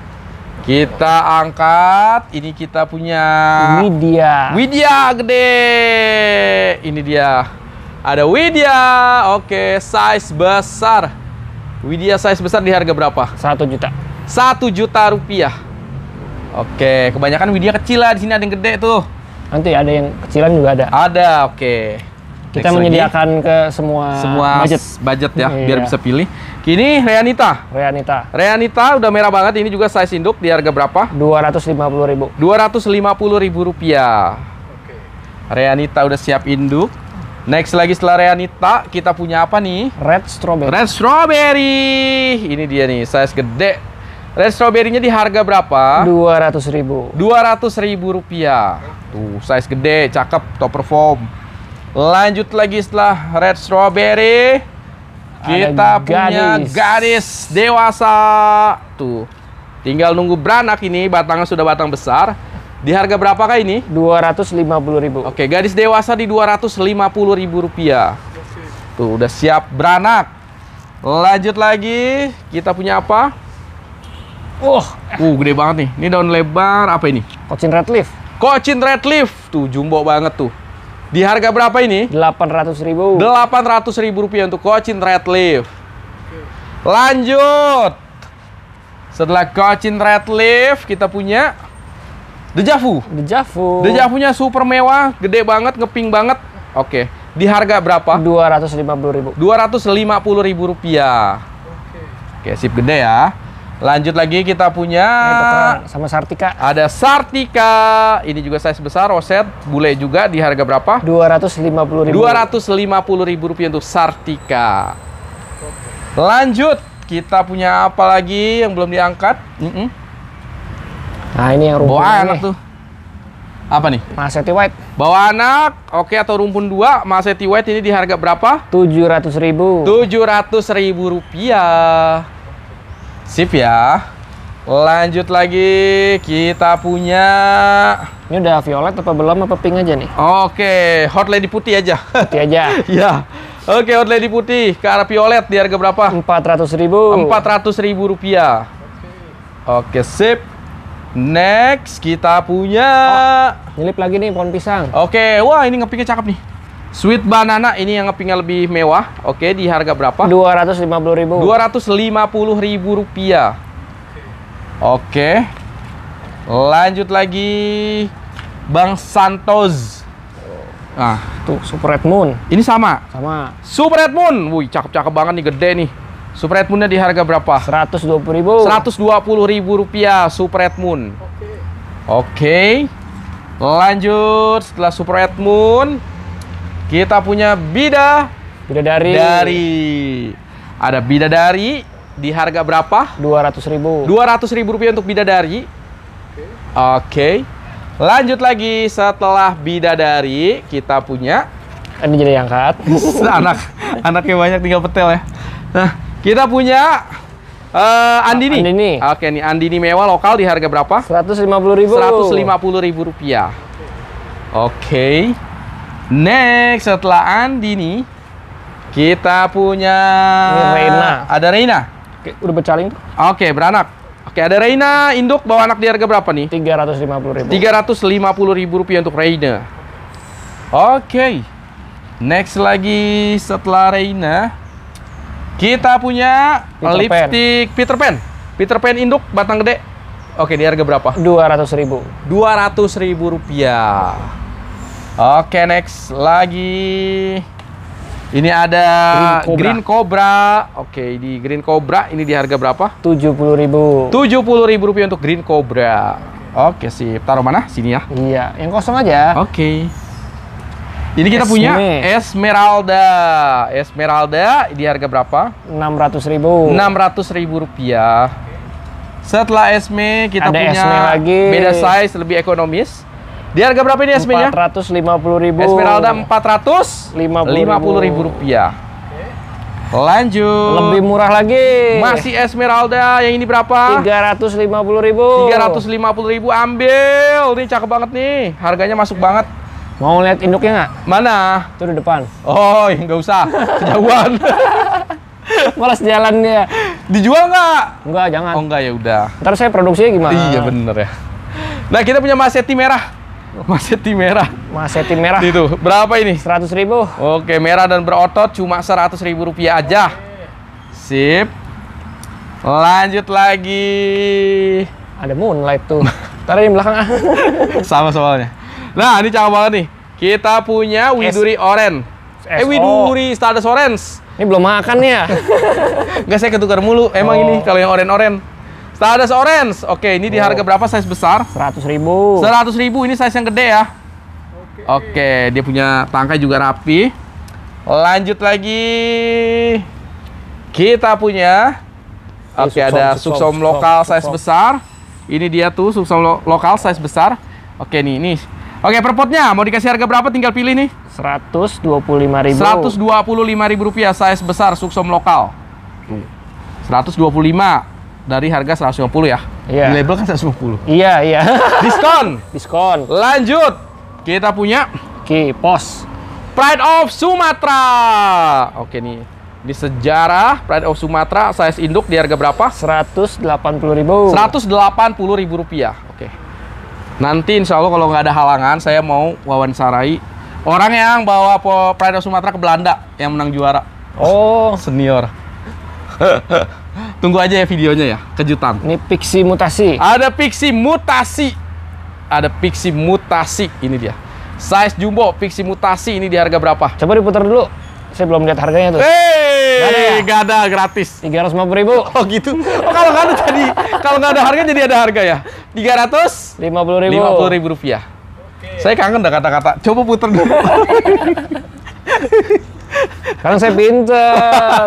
Kita angkat. Ini kita punya Widya. Widya gede. Ini dia. Ada Widya. Oke, size besar. Widya size besar di harga berapa? satu juta. satu juta rupiah. Oke, kebanyakan Widya kecil lah. Di sini ada yang gede tuh. Nanti ada yang kecilan juga ada. Ada, oke. Kita Next menyediakan lagi. Ke semua, semua budget. budget ya, Iya. biar bisa pilih. Kini Reanita. Reanita. Reanita udah merah banget. Ini juga size induk di harga berapa? dua ratus lima puluh ribu. dua ratus lima puluh ribu rupiah. Reanita udah siap induk. Next lagi setelah Reanita, kita punya apa nih? Red strawberry. Red strawberry. Ini dia nih, size gede. Red strawberry-nya di harga berapa? dua ratus ribu. dua ratus ribu rupiah. Tuh, size gede, cakep, top perform. Lanjut lagi setelah red strawberry, kita Ada punya gadis. gadis dewasa. Tuh, tinggal nunggu beranak ini, batangnya sudah batang besar. Di harga berapakah ini? dua ratus lima puluh ribu. Oke, gadis dewasa di dua ratus lima puluh ribu rupiah. Tuh, udah siap beranak. Lanjut lagi, kita punya apa? Wah, Uh, gede banget nih. Ini daun lebar, apa ini? Cochin red leaf. Cochin red leaf. Tuh, jumbo banget tuh. Di harga berapa ini? delapan ratus ribu. delapan ratus ribu rupiah untuk Cochin red leaf. Lanjut. Setelah Cochin red leaf, kita punya Dejavu. Dejavu. Dejavunya super mewah, gede banget, ngeping banget. Oke, di harga berapa? dua ratus lima puluh ribu. dua ratus lima puluh ribu rupiah. Oke, sip gede ya. Lanjut lagi kita punya Ini tukeran sama Sartika. ada Sartika. Ini juga size besar, roset, bule juga. Di harga berapa? dua ratus lima puluh ribu. dua ratus lima puluh ribu rupiah untuk Sartika. Lanjut, kita punya apa lagi yang belum diangkat? Mm-mm. Nah, ini yang rumpun Bawa ini. anak tuh. Apa nih? Maseti white. Bawa anak, oke, atau rumpun dua, Maseti White ini di harga berapa? tujuh ratus ribu. tujuh ratus ribu rupiah. Sip ya. Lanjut lagi, kita punya. Ini udah violet apa belum, apa pink aja nih? Oke, hot lady putih aja. Putih aja. Ya. Oke, hot lady putih ke arah violet di harga berapa? empat ratus ribu. empat ratus ribu rupiah. Oke, sip. Next, kita punya. Nyelip lagi nih pohon pisang. Oke, wah ini ngepingnya cakep nih. Sweet banana ini yang ngepingnya lebih mewah. Oke, di harga berapa? dua ratus lima puluh ribu. dua ratus lima puluh ribu rupiah. Oke. Lanjut lagi. Bang Santos. Nah, Tuh, Super Red Moon. ini sama. Sama Super Red Moon. Wih, cakep-cakep banget nih, gede nih. Super Red Moon-nya di harga berapa? seratus dua puluh ribu. seratus dua puluh ribu rupiah Super Red Moon. Oke. Lanjut, setelah Super Red Moon, kita punya bida Bidadari. dari. Ada bidadari di harga berapa? dua ratus ribu. dua ratus ribu rupiah untuk bidadari. Oke. Lanjut lagi, setelah bidadari, kita punya Ini jadi angkat. anak anaknya banyak, tinggal petel ya. Nah, kita punya uh, Andini. Andini. Oke nih, Andini mewah lokal di harga berapa? seratus lima puluh ribu. seratus lima puluh ribu rupiah. Oke. Next, setelah Andini, kita punya Ini Reina. Ada Reina. Oke, udah bercaling tuh. Oke, beranak. Oke, ada Reina induk bawa anak di harga berapa nih? tiga ratus lima puluh ribu. tiga ratus lima puluh ribu rupiah untuk Reina. Oke. Next lagi setelah Reina, kita punya Peter lipstick Peter Pan. Peter Pan induk batang gede. Oke, di harga berapa? dua ratus ribu. dua ratus ribu rupiah. Oke, next lagi. Ini ada Green Cobra. Green Cobra. Oke, di Green Cobra ini di harga berapa? tujuh puluh ribu. tujuh puluh ribu rupiah untuk Green Cobra. Oke, sip. Taruh mana? Sini ya. Iya, yang kosong aja. Oke. Ini kita Esme. punya Esmeralda. Esmeralda di harga berapa? enam ratus ribu. enam ratus ribu rupiah. Setelah Esme kita Ada punya Esme lagi. beda size, lebih ekonomis. Di harga berapa ini Esme-nya? empat ratus lima puluh ribu. Esmeralda empat ratus lima puluh ribu rupiah. Lanjut. Lebih murah lagi. Masih Esmeralda, yang ini berapa? tiga ratus lima puluh ribu. tiga ratus lima puluh ribu, ambil. Ini cakep banget nih. Harganya masuk banget. Mau lihat induknya nggak? Mana? Itu di depan. Oh, nggak usah. Kejauhan. Malas jalan dia. Dijual nggak? Enggak, jangan. Oh, enggak, ya udah. Ntar saya produksinya gimana? Iya, bener ya. Nah, kita punya Maseti merah. Maseti merah. Maseti merah. Itu, berapa ini? seratus ribu. Oke, merah dan berotot cuma seratus ribu rupiah aja. Sip. Lanjut lagi. Ada Moonlight tuh. Ntar di belakang. Sama soalnya. Nah, ini cakep banget nih. Kita punya Widuri Orange. Eh, Widuri Stardust Orange. Ini belum makan ya. Enggak, saya ketukar mulu. Emang Oh. ini kalau yang orange-orange. Stardust Orange. Oke, ini di Oh. harga berapa? Size besar? seratus ribu. seratus ribu, ini size yang gede ya. Oke, dia punya tangkai juga rapi. Lanjut lagi. Kita punya Oke, Suksom, ada Suksom, Suksom Suksom, lokal size Suksom. besar. Ini dia tuh Suksom lo lokal size besar. Oke nih, ini. Oke, per potnya mau dikasih harga berapa? Tinggal pilih nih. seratus dua puluh lima ribu. seratus dua puluh lima ribu rupiah size besar Suksom lokal. seratus dua puluh lima dari harga seratus lima puluh ya. Iya. Di label kan seratus lima puluh. Iya, iya. Diskon. Diskon. Lanjut. Kita punya Ki, pos. Pride of Sumatera. Oke nih. Di sejarah Pride of Sumatera size induk di harga berapa? seratus delapan puluh ribu. seratus delapan puluh ribu rupiah. Oke. Nanti insya Allah kalau nggak ada halangan saya mau wawancarai orang yang bawa po- Pride of Sumatera ke Belanda yang menang juara. Oh, Senior. Tunggu aja ya videonya ya, kejutan. ini Pixie mutasi. Ada Pixie mutasi. Ada Pixie mutasi, ini dia. Size jumbo Pixie mutasi ini di harga berapa? Coba diputar dulu. Saya belum lihat harganya tuh. Hei, Nggak ada ya? nggak ada, gratis. tiga ratus lima puluh ribu. Oh gitu. Oh, kalau nggak ada jadi, kalau nggak ada harga jadi ada harga ya. tiga ratus lima puluh ribu. lima puluh ribu rupiah. Saya kangen dah kata-kata. Coba puter dulu. Karena saya pinter.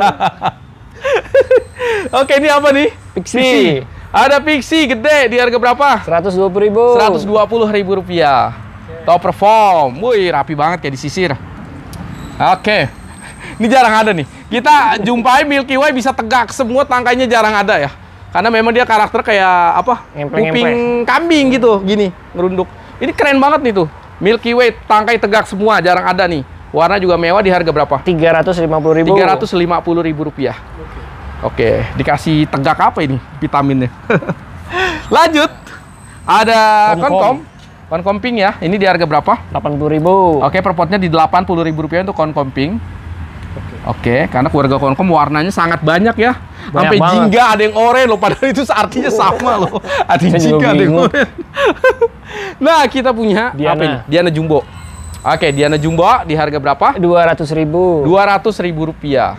Oke, ini apa nih? Pixie. Ada Pixie gede di harga berapa? seratus dua puluh ribu. seratus dua puluh ribu rupiah. Top perform. Wih, rapi banget kayak disisir. Oke. Ini jarang ada nih. Kita jumpai Milky Way bisa tegak semua, tangkainya jarang ada ya. Karena memang dia karakter kayak apa? Ngempleng-ngempleng. Kuping kambing gitu, gini, ngerunduk. Ini keren banget nih tuh. Milky Way tangkai tegak semua, jarang ada nih. Warna juga mewah di harga berapa? tiga ratus lima puluh ribu. tiga ratus lima puluh ribu rupiah. Oke, dikasih tegak apa ini vitaminnya? Lanjut. Ada Komkom. konkom. Konkom pink ya. Ini di harga berapa? delapan puluh ribu. Oke, per potnya di delapan puluh ribu rupiah untuk konkom pink. Oke, karena keluarga konkom warnanya sangat banyak ya. Sampai banget. jingga ada yang oranye loh, padahal itu artinya sama loh. Ada yang Saya juga jingga, ada yang bingung. oranye. Nah, kita punya Diana. apa ini? Diana Jumbo. Oke, Diana Jumbo di harga berapa? dua ratus ribu. dua ratus ribu rupiah.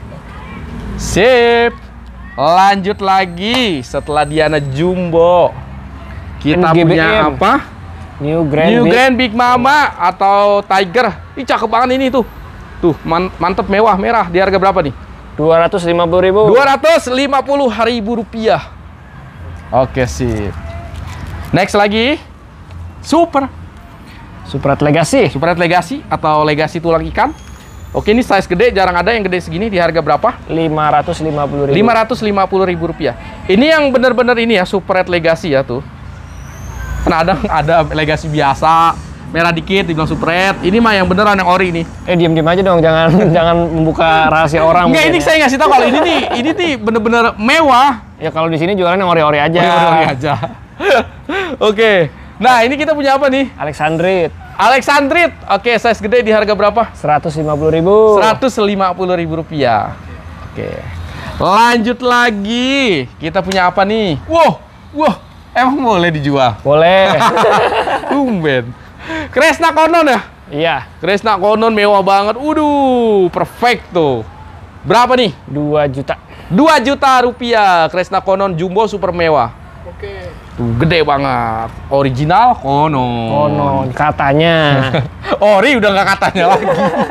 Sip. Lanjut lagi setelah Diana Jumbo. Kita N G B M. punya apa? New Grand New Big. Grand Big Mama atau Tiger. Ini cakep banget ini tuh. Tuh, man mantep mewah merah di harga berapa nih? dua ratus lima puluh ribu. dua ratus lima puluh ribu rupiah. Oke, sip. Next lagi. Super. Suprat Legacy. Super Red Legacy atau Legacy tulang ikan. Oke, ini size gede, jarang ada yang gede segini di harga berapa? lima ratus lima puluh ribu. lima ratus lima puluh ribu rupiah. Ini yang bener-bener ini ya, Super Red Legacy ya tuh. Kan ada ada Legacy biasa, merah dikit dibilang Super Red. Ini mah yang beneran yang ori nih. Eh, diam-diam aja dong, jangan jangan membuka rahasia orang. Enggak, ini mungkin ya. saya ngasih tahu kalau ini nih, ini nih bener-bener mewah. Ya kalau di sini jualan yang ori-ori aja. Ori-ori aja. Oke. Nah, ini kita punya apa nih? Alexandrit. Alexandrit. Oke, size gede di harga berapa? seratus lima puluh ribu. seratus lima puluh ribu rupiah. Oke. Lanjut lagi. Kita punya apa nih? Wow, wow. Emang boleh dijual? Boleh. Tumben. Kresna Konon ya? Iya. Kresna Konon mewah banget. Uduh, perfecto. Berapa nih? dua juta. dua juta rupiah. Kresna Konon jumbo super mewah. Oke. Tuh, gede banget. Original Konon. Konon katanya. Ori udah nggak katanya lagi.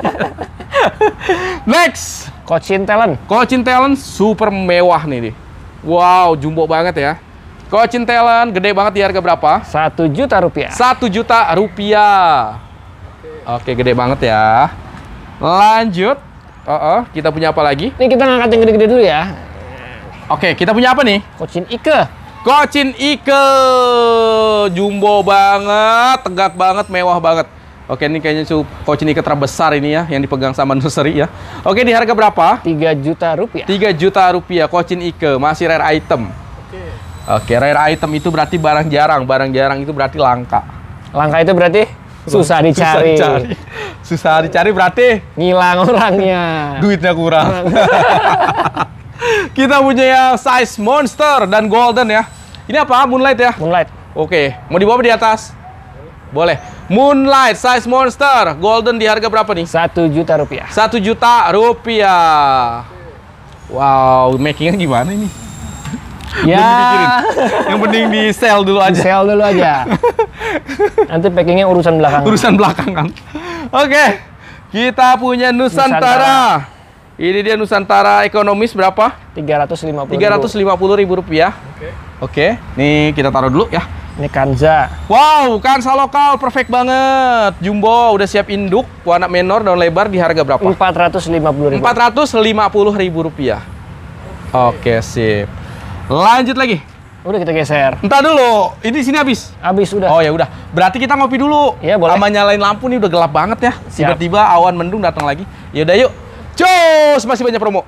Next. Cochin Talent. Cochin Talent super mewah nih. Nih. Wow, jumbo banget ya. Cochin Talent gede banget di harga berapa? satu juta rupiah. satu juta rupiah. Oke, gede banget ya. Lanjut. Oh, oh, kita punya apa lagi? Ini kita ngangkat yang gede-gede dulu ya. Oke, kita punya apa nih? Cochin Ike. Cochin Ike. Jumbo banget, tegak banget, mewah banget. Oke, ini kayaknya Cochin Ike terbesar ini ya, yang dipegang sama nursery ya. Oke, di harga berapa? tiga juta rupiah. tiga juta rupiah Cochin Ike, masih rare item. Oke. Oke, rare item itu berarti barang jarang. Barang jarang itu berarti langka. Langka itu berarti susah dicari. Susah dicari. Susah dicari berarti Ngilang orangnya. duitnya kurang. Kita punya yang size monster dan golden ya. Ini apa? Moonlight ya? Moonlight. Oke, mau dibawa di atas? Boleh. Moonlight size monster golden di harga berapa nih? satu juta rupiah. satu juta rupiah. Wow, makingnya gimana ini? Ya. Yang penting di sell dulu aja. Sel dulu aja. Nanti packingnya urusan belakang. Urusan belakangan. Oke, kita punya Nusantara. Nusantara. Ini dia Nusantara ekonomis berapa? tiga ratus lima puluh. tiga ratus lima puluh ribu rupiah. Oke. Oke, nih kita taruh dulu ya. Ini Kanza. Wow, Kansa lokal perfect banget. Jumbo udah siap induk, warna menor, daun lebar di harga berapa? empat ratus lima puluh ribu. empat ratus lima puluh ribu rupiah. Oke, sip. Lanjut lagi. Udah kita geser. Entar dulu, ini sini habis. Habis udah. Oh ya udah, berarti kita ngopi dulu. Iya, boleh. Sama nyalain lampu nih udah gelap banget ya. Siap. Tiba-tiba awan mendung datang lagi. Ya udah yuk. Cus, masih banyak promo.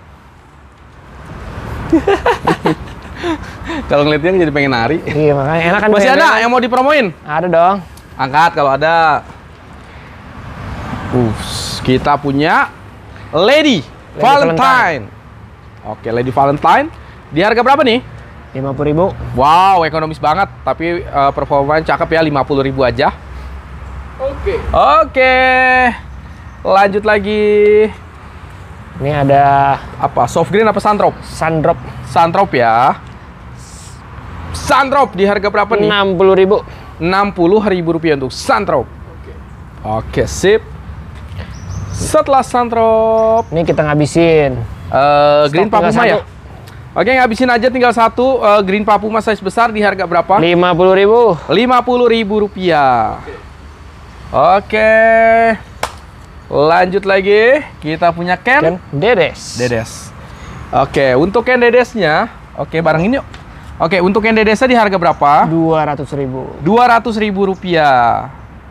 Kalau ngeliat dia jadi pengen nari. Iya, makanya enak kan. Masih bayarnya. ada yang mau dipromoin? Ada dong. Angkat kalau ada. Uh, kita punya Lady, Lady Valentine. Oke, Lady Valentine. Di harga berapa nih? lima puluh ribu. Wow, ekonomis banget. Tapi uh, performanya cakep ya, lima puluh ribu aja. Oke. Oke. Lanjut lagi. Ini ada Apa? Soft green apa Sandrop? Sandrop. Sandrop ya. Sandrop di harga berapa nih? enam puluh ribu. enam puluh ribu rupiah untuk Sandrop. Oke. Oke, sip. Setelah Sandrop, Ini kita ngabisin. uh, green Stok tinggal Papuma ya? satu. Oke, ngabisin aja tinggal satu. uh, Green Papuma size besar di harga berapa? lima puluh ribu. lima puluh ribu rupiah. Oke. Lanjut lagi. Kita punya Ken Kan Dedes. Dedes. Oke, untuk Ken Dedesnya, oke barang ini yuk. Oke, untuk Ken Dedesnya di harga berapa? dua ratus ribu. dua ratus ribu rupiah.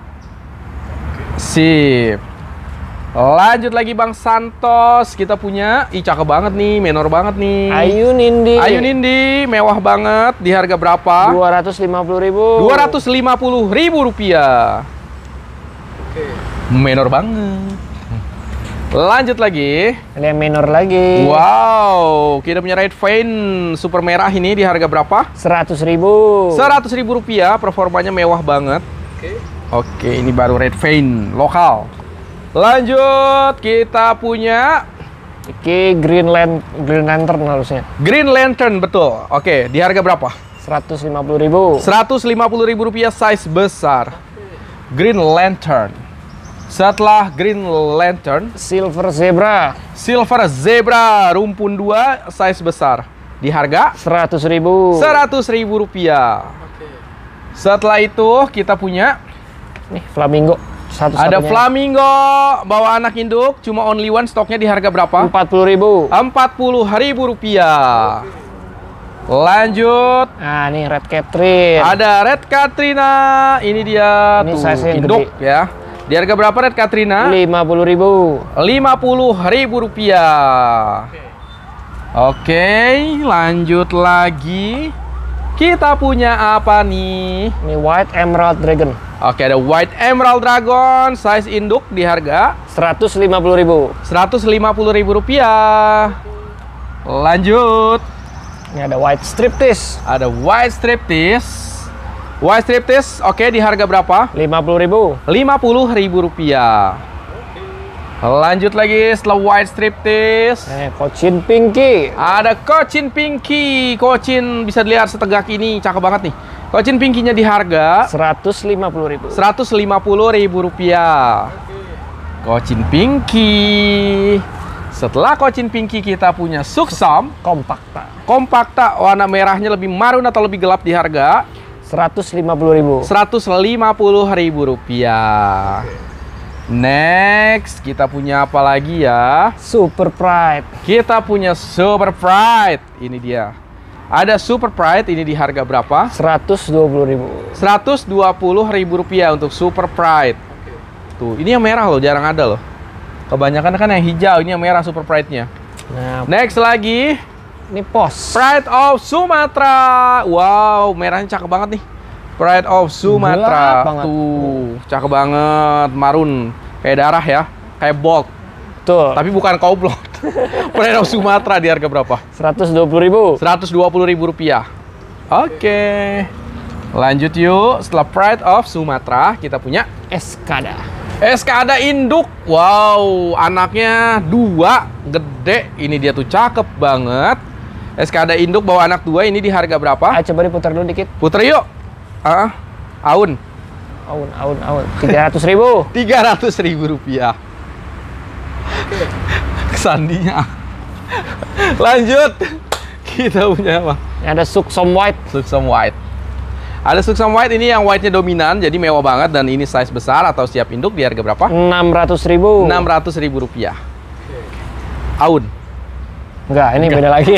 Sip. Lanjut lagi Bang Santos. Kita punya, ih cakep banget nih, menor banget nih. Ayu Nindi. Ayu Nindi, mewah banget. Di harga berapa? dua ratus lima puluh ribu. dua ratus lima puluh ribu rupiah. Oke. Menor banget. Lanjut lagi. Ada yang minor lagi. Wow, kita punya Red Vein super merah ini di harga berapa? seratus ribu. seratus ribu rupiah, performanya mewah banget. Oke. Oke, ini baru Red Vein lokal. Lanjut, kita punya Iki Green Land Green Lantern harusnya. Green Lantern, betul. Oke, di harga berapa? seratus lima puluh ribu. seratus lima puluh ribu rupiah size besar. Green Lantern. Setelah Green Lantern, Silver Zebra. Silver Zebra rumpun dua size besar. Di harga seratus ribu. seratus ribu rupiah. Oke. Setelah itu kita punya Nih Flamingo. Satu ada Flamingo bawa anak induk, cuma only one, stoknya di harga berapa? empat puluh ribu. empat puluh ribu rupiah. Lanjut. Nah, nih Red Catherine. Ada Red Katrina. Ini dia Ini tuh size yang induk gede. ya. Di harga berapa Red Katrina? lima puluh ribu. lima puluh ribu rupiah. Oke, lanjut lagi. Kita punya apa nih? Ini White Emerald Dragon. Oke, ada White Emerald Dragon size induk di harga seratus lima puluh ribu. seratus lima puluh ribu rupiah. Lanjut. Ini ada White Striptease. Ada White Striptease White striptease, oke, di harga berapa? lima puluh ribu. lima puluh ribu rupiah. Lanjut lagi setelah white striptease. Eh, Cochin Pinky. Ada Cochin Pinky. Cochin bisa dilihat setegak ini, cakep banget nih. Cochin Pinky-nya di harga seratus lima puluh ribu. seratus lima puluh ribu rupiah. Cochin Pinky. Setelah Cochin Pinky kita punya Suksam Kompakta. Kompakta, warna merahnya lebih marun atau lebih gelap di harga seratus lima puluh ribu. seratus lima puluh ribu rupiah. Next, kita punya apa lagi ya? Super Pride. Kita punya Super Pride. Ini dia. Ada Super Pride, ini di harga berapa? seratus dua puluh ribu. seratus dua puluh ribu rupiah untuk Super Pride. Tuh, ini yang merah loh, jarang ada loh. Kebanyakan kan yang hijau, ini yang merah Super Pride-nya. Nah, Next lagi, ini pos. Pride of Sumatra. Wow, merahnya cakep banget nih. Pride of Sumatra. Gelap banget. Tuh, cakep banget, marun. Kayak darah ya, kayak bold. Tuh. Tapi bukan kaublot. Pride of Sumatra di harga berapa? seratus dua puluh ribu. seratus dua puluh ribu rupiah. Oke. Lanjut yuk, setelah Pride of Sumatra, kita punya Eskada. Eskada induk. Wow, anaknya dua, gede. Ini dia tuh cakep banget. Eskada induk bawa anak dua, ini di harga berapa? Ah, coba diputar dulu dikit. Puter yuk. Ah, Aun. Aun, aun, aun. tiga ratus ribu. tiga ratus ribu rupiah. Kesandinya. Lanjut. Kita punya apa? Ini ada Suksam White. Suksam White. Ada Suksam White, ini yang white-nya dominan, jadi mewah banget. Dan ini size besar atau siap induk di harga berapa? enam ratus ribu. enam ratus ribu rupiah. Aun. Enggak, ini beda lagi.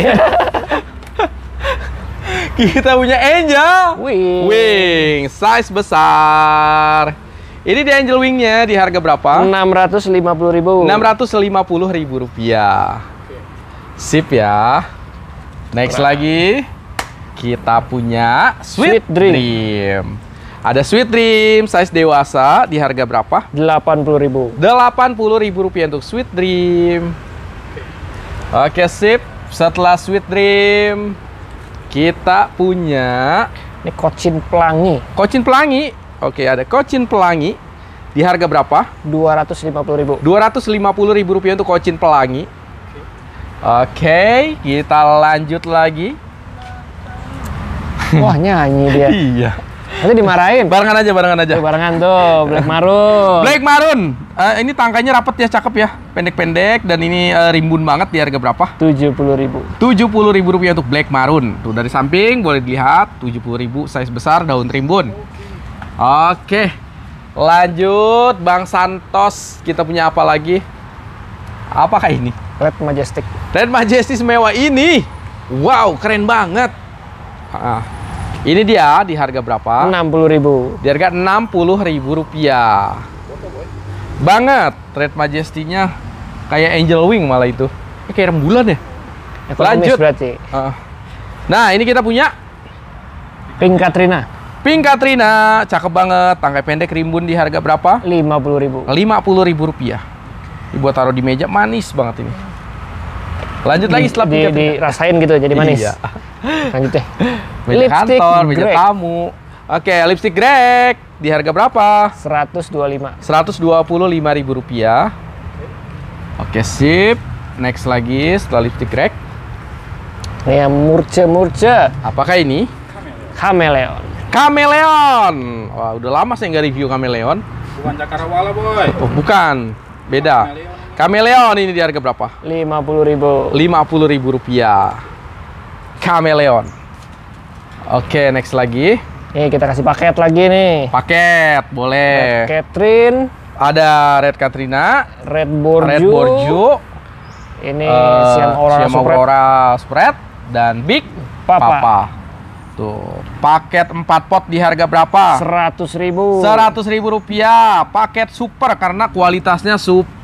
Kita punya Angel Wing. Wing, size besar. Ini di Angel Wing-nya di harga berapa? enam ratus lima puluh ribu. enam ratus lima puluh ribu rupiah. Sip ya. Next lagi, kita punya Sweet, Sweet Dream. Dream. Ada Sweet Dream, size dewasa di harga berapa? delapan puluh ribu. delapan puluh ribu rupiah untuk Sweet Dream. Oke, sip. Setelah Sweet Dream, kita punya Ini Cochin Pelangi. Cochin Pelangi. Oke, ada Cochin Pelangi. Di harga berapa? dua ratus lima puluh ribu. dua ratus lima puluh ribu rupiah untuk Cochin Pelangi. Oke, kita lanjut lagi. Wah, nyanyi dia. Iya. Nanti dimarahin. Barengan aja, barengan aja. Tuh, barengan tuh, Black Maroon. Black Maroon. Eh, ini tangkanya rapet ya, cakep ya. Pendek-pendek dan ini eh, rimbun banget di harga berapa? tujuh puluh ribu. tujuh puluh ribu rupiah untuk Black Maroon. Tuh dari samping boleh dilihat, tujuh puluh ribu, size besar, daun rimbun. Oke. Lanjut Bang Santos, kita punya apa lagi? Apakah ini? Red Majestic. Red Majestic mewah ini. Wow, keren banget. Ah, ini dia di harga berapa? enam puluh ribu. Di harga enam puluh ribu rupiah. Banget. Red Majestic-nya kayak Angel Wing malah itu. Eh, kayak rembulan ya. Ekonomis Lanjut. berarti. Ah. Nah, ini kita punya Pink Katrina. Pink Katrina, cakep banget. Tangkai pendek rimbun di harga berapa? lima puluh ribu. lima puluh ribu rupiah. Ini buat taruh di meja, manis banget ini. Lanjut lagi setelah di, Pink Katrina. dirasain gitu jadi manis. Iya. Lanjut deh. Meja Lipstick kantor, meja Greg. tamu. Oke, lipstick Greg di harga berapa? seratus dua puluh lima. seratus dua puluh lima ribu rupiah. Oke, sip. Next lagi setelah lipstick Greg. Ini yang murce-murce. Apakah ini? Chameleon. Kameleon. Wah, udah lama saya nggak review kameleon. Bukan cakrawala, boy. Oh, bukan. Beda. Kameleon ini di harga berapa? lima puluh ribu. lima puluh ribu rupiah. Kameleon. Oke, next lagi. Nih kita kasih paket lagi nih. Paket, boleh. Red Catherine, Ada Red Katrina, Red Borju, Red Borju, ini eh, Siam Aurora Siam Super Aurora Spread, dan Big Papa. Papa. Tuh, paket empat pot di harga berapa? seratus ribu. seratus ribu rupiah. Paket super karena kualitasnya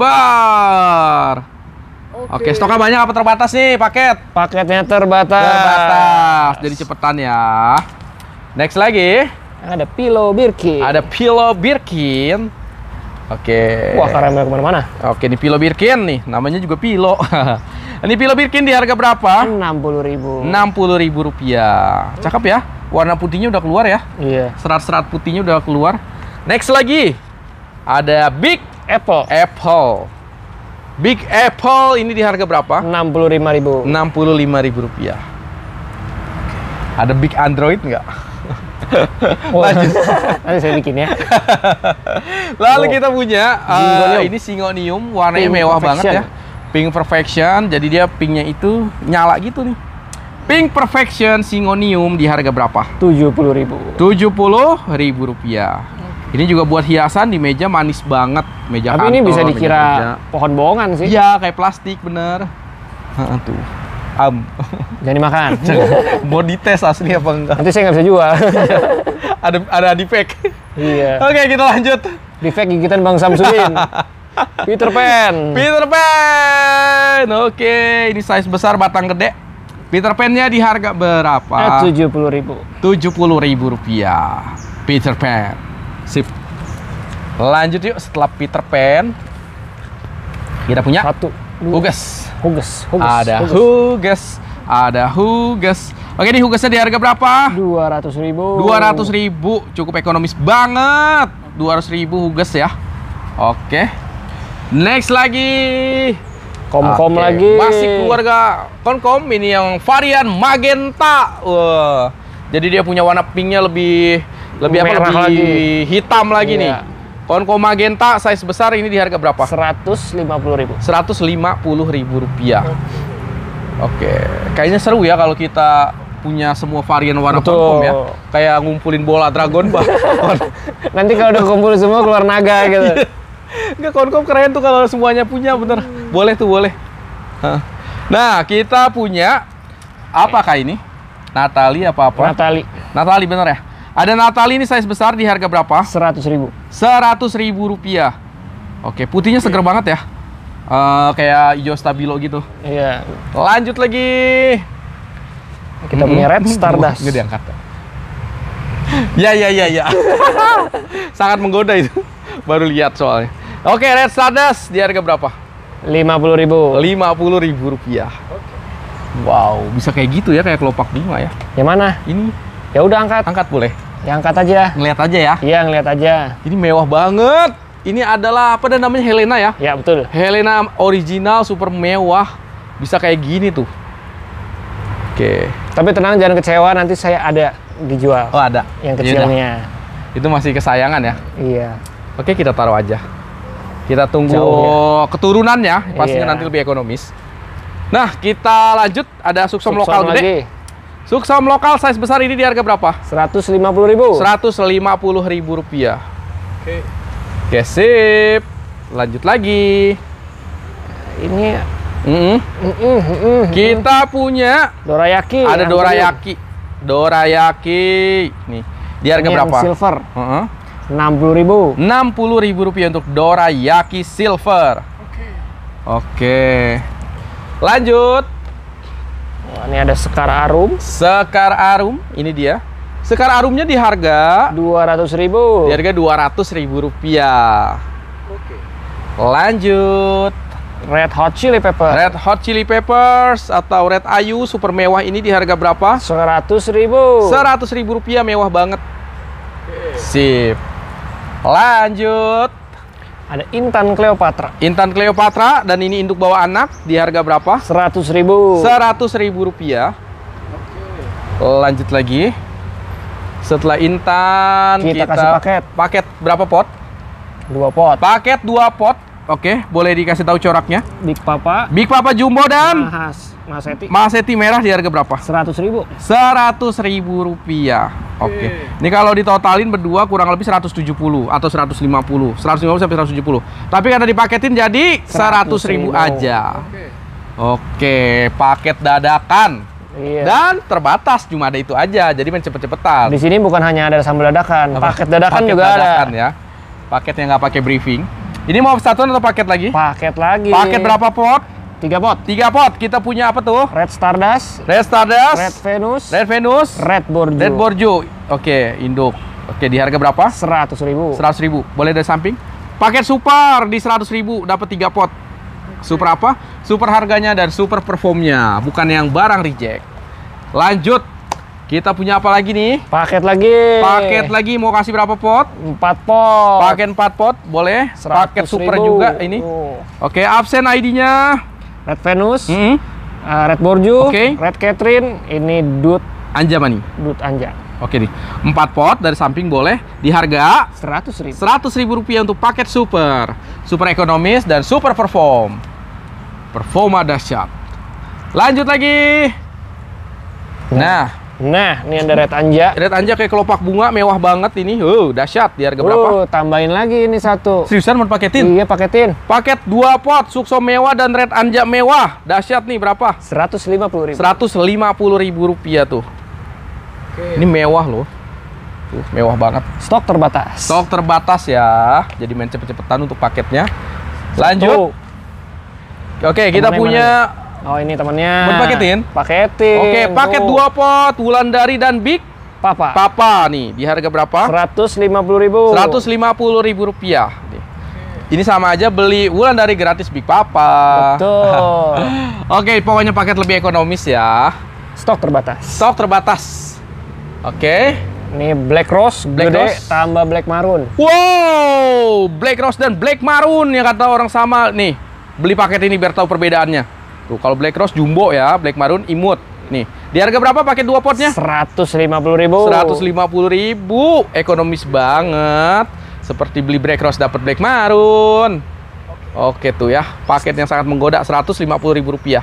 super. Oke, stoknya banyak apa terbatas nih paket? Paketnya terbatas. Terbatas. Jadi cepetan ya. Next lagi, Ada Pillow Birkin. ada Pillow Birkin. Oke. Wah, karamel kemana-mana. Oke, ini Pillow Birkin nih. Namanya juga Pillow. Ini Pillow Birkin di harga berapa? enam puluh ribu. enam puluh ribu rupiah. Cakep ya? warna putihnya udah keluar ya. Iya. Serat-serat putihnya udah keluar. Next lagi ada Big Apple. Apple. Big Apple ini di harga berapa? enam puluh lima ribu. enam puluh lima ribu rupiah. Ada Big Android nggak? Oh, lanjut. Nanti saya bikin ya. Lalu Oh. kita punya uh, Zingonium. ini Zingonium, warnanya Pink mewah Perfection. banget ya. Pink Perfection, jadi dia pinknya itu nyala gitu nih. Pink Perfection Zingonium di harga berapa? tujuh puluh ribu. tujuh puluh ribu rupiah. Ini juga buat hiasan di meja, manis banget. Meja Tapi ini kantor, bisa meja dikira kerja. pohon bohongan sih. Iya, kayak plastik bener. Heeh, tuh. Am. Jangan dimakan. Mau dites asli apa enggak? Nanti saya nggak bisa jual. Ada ada di pack. Iya. Oke, kita lanjut. Defect gigitan Bang Samsudin. Peter Pan. Peter Pan. Oke, ini size besar batang gede. Peter Pan-nya di harga berapa? tujuh puluh ribu. tujuh puluh ribu rupiah. Peter Pan. Sip. Lanjut yuk, setelah Peter Pan kita punya Satu. Dua. Huges. Huges. Huges. Ada Huges. Ada Huges. Oke, ini Hugesnya di harga berapa? Dua ratus ribu. dua ratus ribu. Cukup ekonomis banget. dua ratus ribu Huges ya. Oke. Next lagi. Kom-kom Oke, lagi. masih keluarga Konkom, ini yang varian magenta. Wah. Jadi dia punya warna pinknya lebih lebih apa? Merah Lebih lagi. hitam lagi Iya. nih. Konkom magenta size besar ini di harga berapa? Seratus lima puluh ribu. seratus lima puluh ribu rupiah. Oke, kayaknya seru ya kalau kita punya semua varian warna Betul. Konkom ya. Kayak ngumpulin bola Dragon Ball. Nanti kalau udah kumpul semua keluar naga gitu. Enggak, Konkom keren tuh kalau semuanya punya, bener. Boleh tuh, boleh. Hah. Nah, kita punya apakah ini? Natali apa apa? Natali. Natali bener ya? Ada Natali ini size besar di harga berapa? Seratus ribu. seratus ribu rupiah. Oke, putihnya seger banget ya. Eh, kayak hijau stabilo gitu. Iya. Lanjut lagi. Kita punya Red Stardust. Nggak diangkat. Ya, ya, ya, ya. Sangat menggoda itu. Baru lihat soalnya. Oke, Red Stardust di harga berapa? Lima puluh ribu. lima puluh ribu rupiah. Wow, bisa kayak gitu ya, kayak kelopak bunga ya. Yang mana? Ini Ya udah angkat. angkat boleh. Ya angkat aja. Ngeliat aja ya. Iya ngeliat aja. Ini mewah banget. Ini adalah apa dan namanya Helena ya? Ya betul. Helena original super mewah. Bisa kayak gini tuh. Oke. Tapi tenang jangan kecewa, nanti saya ada dijual. Oh, ada. Yang Yaudah. kecilnya. Itu masih kesayangan ya. Iya. Oke, kita taruh aja. Kita tunggu Jauh keturunannya, pastinya Iya. nanti lebih ekonomis. Nah, kita lanjut. Ada Suksom Suksom lokal gede. lagi. Suksom lokal size besar ini di harga berapa? Seratus lima puluh ribu. seratus lima puluh ribu rupiah. Oke. Oke, sip. Lanjut lagi. Ini. Mm-mm. mm, mm, mm, mm. Kita punya Dorayaki. ada yang dorayaki. Dorayaki. Nih, di harga premium. Ini yang berapa? silver. Heeh. Enam puluh ribu. enam puluh ribu rupiah untuk dorayaki silver. Oke. Oke. Lanjut. Wah, ini ada Sekar Arum. Sekar Arum, ini dia. Sekar Arumnya di harga Dua ratus ribu. di harga dua ratus ribu rupiah. Oke. Lanjut. Red Hot Chili Pepper. Red Hot Chili Peppers atau Red Ayu super mewah ini di harga berapa? Seratus ribu. seratus ribu rupiah, mewah banget. Sip. Lanjut. Ada Intan Cleopatra. Intan Cleopatra dan ini induk bawa anak di harga berapa? Seratus ribu. seratus ribu rupiah. Lanjut lagi. Setelah Intan Kita kasih paket. Paket berapa pot? Dua pot. Paket dua pot. Oke, boleh dikasih tahu coraknya. Big Papa. Big Papa Jumbo dan Mahas. Maseti. Maseti merah di harga berapa? Seratus ribu. seratus ribu rupiah. Oke. Ini kalau ditotalin berdua kurang lebih seratus tujuh puluh atau seratus lima puluh. seratus lima puluh sampai seratus tujuh puluh. Tapi karena dipaketin jadi seratus ribu aja. Oke, paket dadakan. Iya. Dan terbatas, cuma ada itu aja. Jadi main cepet-cepetan. Di sini bukan hanya ada sambal dadakan, Apa? paket dadakan Paket juga dadakan ada. ya. Paket yang nggak pakai briefing. Ini mau satuan atau paket lagi? Paket lagi. Paket berapa pot? Tiga pot. Tiga pot. Kita punya apa tuh? Red Stardust, Red Stardust, Red Venus, Red Venus, Red Borju. Red Borju. Oke, induk. Oke, di harga berapa? Seratus ribu. seratus ribu. Boleh dari samping? Paket super di seratus ribu dapat tiga pot. Super apa? Super harganya dan super performnya, bukan yang barang reject. Lanjut. Kita punya apa lagi nih? Paket lagi. Paket lagi mau kasih berapa pot? Empat pot. Paket empat pot, boleh. Paket super ribu. juga ini. Oh. Oke, absen I D-nya. Red Venus, Hmm. uh, Red Borju, Oke. Red Catherine, ini Dut Anja Mani. Dut Anja. Oke nih, empat pot dari samping boleh. Di harga Seratus ribu. seratus ribu rupiah untuk paket super. Super ekonomis dan super perform. Performa dahsyat. Lanjut lagi. Nah, Nah, ini ada Red Anja. Red Anja kayak kelopak bunga, mewah banget ini. Oh, dahsyat. Di harga berapa? Uh, tambahin lagi ini satu. Seriusan mau paketin? Iya, paketin. Paket dua pot, Sukso mewah dan Red Anja mewah. Dahsyat nih, berapa? Seratus lima puluh ribu. seratus lima puluh ribu rupiah tuh. Ini mewah loh. Tuh, mewah banget. Stok terbatas. Stok terbatas ya. Jadi main cepet-cepetan untuk paketnya. Lanjut. Satu. Oke, kita Temennya punya. Oh, ini temannya. Mau dipaketin? Paketin. Oke, paket Tuh. dua pot, Wulandari dan Big Papa. Papa nih. Di harga berapa? Seratus lima puluh ribu. seratus lima puluh ribu rupiah. Nih. Ini sama aja beli Wulandari gratis Big Papa. Betul. Oke, pokoknya paket lebih ekonomis ya. Stok terbatas. Stok terbatas. Oke. Ini Black Rose, Black gede, Rose. tambah Black Maroon. Wow, Black Rose dan Black Maroon yang kata orang sama nih. Beli paket ini biar tahu perbedaannya. Tuh, kalau Black Rose jumbo ya, Black Maroon imut. Nih, di harga berapa paket dua potnya? Seratus lima puluh ribu. seratus lima puluh ribu. Ekonomis banget. Seperti beli Black Rose dapat Black Maroon. Oke tuh ya, paket yang sangat menggoda, seratus lima puluh ribu rupiah.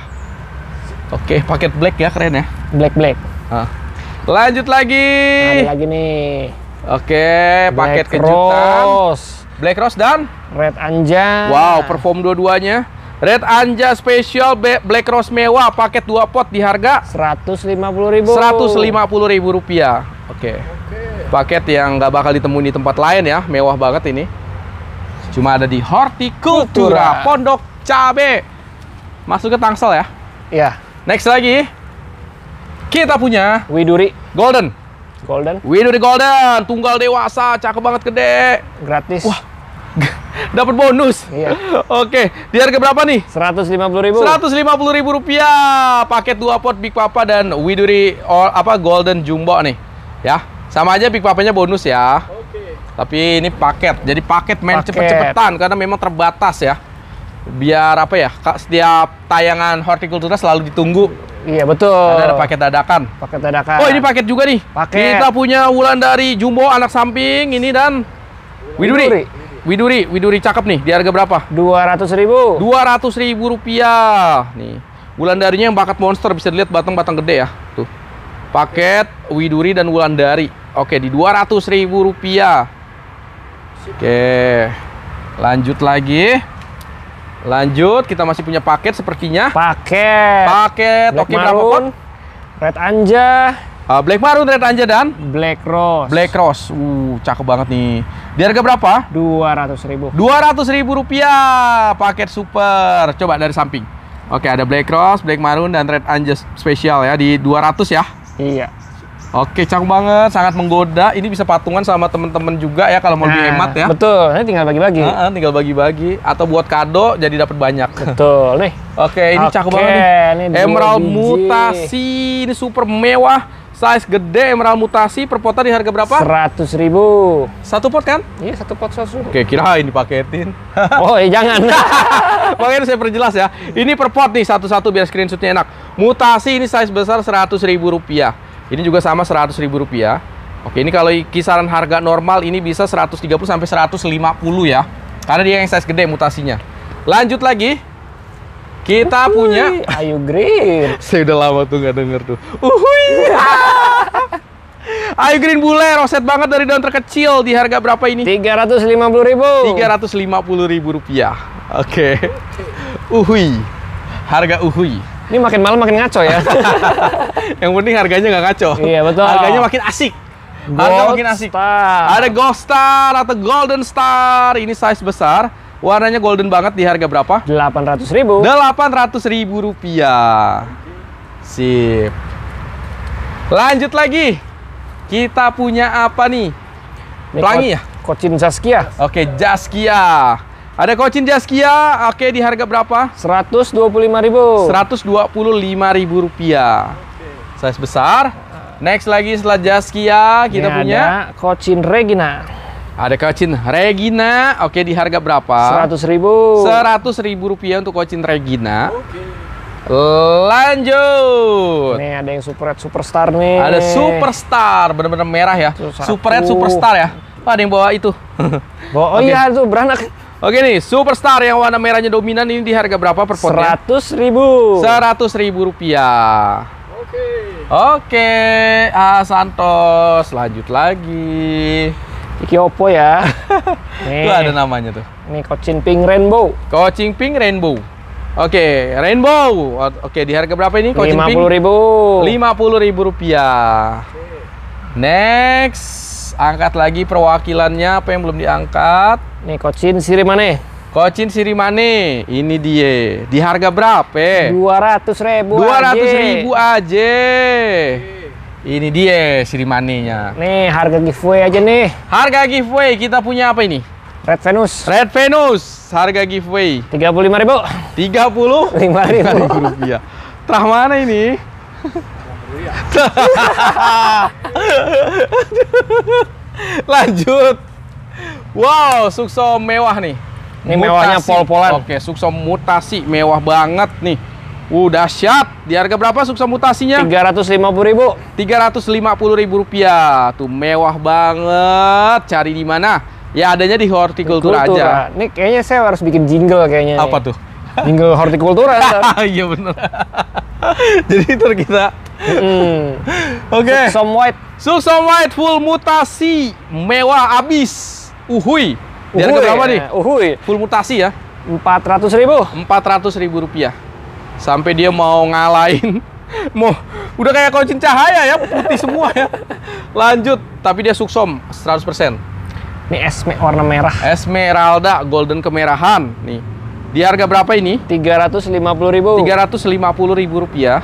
Oke, paket Black ya, keren ya. Black Black. Ah. Lanjut lagi. Ada lagi nih. Oke, paket Black kejutan. Rose, Black Rose dan Red Anja. wow, perform dua-duanya. Red Anja Special Be- Black Rose mewah, paket dua pot di harga Seratus lima puluh ribu. seratus lima puluh ribu rupiah. Oke. Paket yang nggak bakal ditemuin di tempat lain ya, mewah banget ini. Cuma ada di Hortikultura Pondok Cabe. Masuk ke Tangsel ya. Iya. Next lagi, kita punya Widuri Golden. Golden Widuri Golden, tunggal dewasa, cakep banget, gede. gratis. Wah, dapat bonus. Iya. Oke, di harga berapa nih? Seratus lima puluh ribu. seratus lima puluh ribu rupiah. Paket dua pot Big Papa dan Widuri or, apa Golden Jumbo nih. Ya, sama aja Big Papanya bonus ya. Oke. Tapi ini paket. Jadi paket main Paket. cepet-cepetan karena memang terbatas ya. Biar apa ya? Kak, setiap tayangan Hortikultura selalu ditunggu. Iya, betul. Karena ada paket dadakan. Paket dadakan. Oh, ini paket juga nih. Paket. Kita punya Wulandari Jumbo anak samping ini dan Widuri. Widuri. Widuri, Widuri cakep nih. Di harga berapa? dua ratus ribu. dua ratus ribu rupiah. Nih, Wulandarinya yang bakat monster, bisa dilihat batang-batang gede ya. Tuh. Paket Widuri dan Wulandari. Oke, di dua ratus ribu rupiah. Oke. Lanjut lagi. Lanjut, kita masih punya paket sepertinya. Paket. Paket. Black Oke, berapa pot? Maroon, Red Anja, Ah, Black Maroon, Red Anja dan Black Rose. Black Rose. Uh, cakep banget nih. Di harga berapa? dua ratus ribu. dua ratus ribu rupiah. Paket super. Coba dari samping. Oke, ada Black Rose, Black Maroon dan Red Anja spesial ya di dua ratus ya. Iya. Oke, cakep banget, sangat menggoda. Ini bisa patungan sama temen-temen juga ya kalau mau lebih Nah, hemat ya. Betul. Ini tinggal bagi-bagi. Heeh, tinggal bagi-bagi atau buat kado jadi dapat banyak. Betul. Nih. Oke, ini Oke, cakep banget ini nih. dua Emerald biji. mutasi, ini super mewah, size gede emerald mutasi per potnya di harga berapa? Seratus ribu. Satu pot kan? Iya, satu pot seratus ribu. Oke, kirain dipaketin. Oh, iya, jangan. Makanya saya perjelas ya. Ini per pot nih satu-satu biar screenshotnya enak. Mutasi ini size besar seratus ribu rupiah. Ini juga sama seratus ribu rupiah. Oke, ini kalau kisaran harga normal ini bisa seratus tiga puluh sampai seratus lima puluh ya. Karena dia yang size gede mutasinya. Lanjut lagi. Kita Uhuy, punya Ayu Green. saya udah lama tuh nggak denger tuh. Uhuy. Ayu Green bule, roset banget dari daun terkecil. Di harga berapa ini? tiga ratus lima puluh ribu. tiga ratus lima puluh ribu rupiah. Oke. Uhuy. Harga uhuy. Ini makin malam makin ngaco ya. Yang penting harganya nggak ngaco. Iya, betul. Harganya makin asik. Harga Gold makin asik. Star. Ada Gold Star atau Golden Star. Ini size besar. Warnanya golden banget. Di harga berapa? delapan ratus ribu. delapan ratus ribu rupiah. Sip. Lanjut lagi. Kita punya apa nih? Ini Pelangi Ko- ya? Kocin Saskia. Oke, Jaskia. Ada Kocin Jaskia. Oke, di harga berapa? seratus dua puluh lima ribu. seratus dua puluh lima ribu rupiah. Size besar. Next lagi setelah Jaskia kita Ini punya ada Cochin Regina. ada Cochin Regina. Oke, di harga berapa? seratus ribu. seratus ribu rupiah untuk Cochin Regina. Lanjut. Nih ada yang super red superstar nih. Ada superstar, bener-bener merah ya. Tuh, satu. Super red superstar ya. Wah, ada yang bawa itu. Oh, oh Oke. iya tuh beranak. Oke nih, superstar yang warna merahnya dominan ini di harga berapa per potnya? seratus ribu. Seratus ribu rupiah. Oke. Oke, ah Santos. Lanjut lagi. Iki Oppo ya. Nih. Tuh ada namanya tuh. Ini Cochin Pink Rainbow. Coaching Pink Rainbow. Oke, Rainbow. Oke, di harga berapa ini Coaching lima Pink? puluh ribu. lima puluh ribu rupiah. Next, angkat lagi perwakilannya, apa yang belum diangkat? Nih Cochin Sirimane. Cochin Sirimane, ini dia. Di harga berapa? dua ratus ribu. dua ratus ribu aja. Ini dia Sirimane-nya. Nih harga giveaway aja nih. Harga giveaway kita punya apa ini? Red Venus. Red Venus, harga giveaway tiga puluh lima ribu. tiga puluh lima ribu. rupiah. Terah mana ini? Lanjut. Wow, suksom mewah nih. Ini mewahnya Mutasi. pol-polan. Oke, suksom mutasi mewah banget nih. Uh, dahsyat. Di harga berapa suksom mutasinya? tiga ratus lima puluh ribu. tiga ratus lima puluh ribu rupiah. Tuh mewah banget. Cari di mana? Ya adanya di hortikultura aja. Ini kayaknya saya harus bikin jingle kayaknya. Apa nih. tuh? Jingle hortikultura. Ntar. Iya bener. Jadi itu kita. Hmm. Oke. Some white. Suksom white full mutasi mewah abis. Uhui. Di harga Uhuy. berapa nih? Uhuy. Full mutasi ya. empat ratus ribu. empat ratus ribu rupiah. Sampai dia mau ngalahin. Mau udah kayak Cochin Cahaya ya, putih semua ya. Lanjut, tapi dia suksom seratus persen. Ini esme warna merah. Esmeralda golden kemerahan nih. Di harga berapa ini? tiga ratus lima puluh ribu. tiga ratus lima puluh ribu rupiah.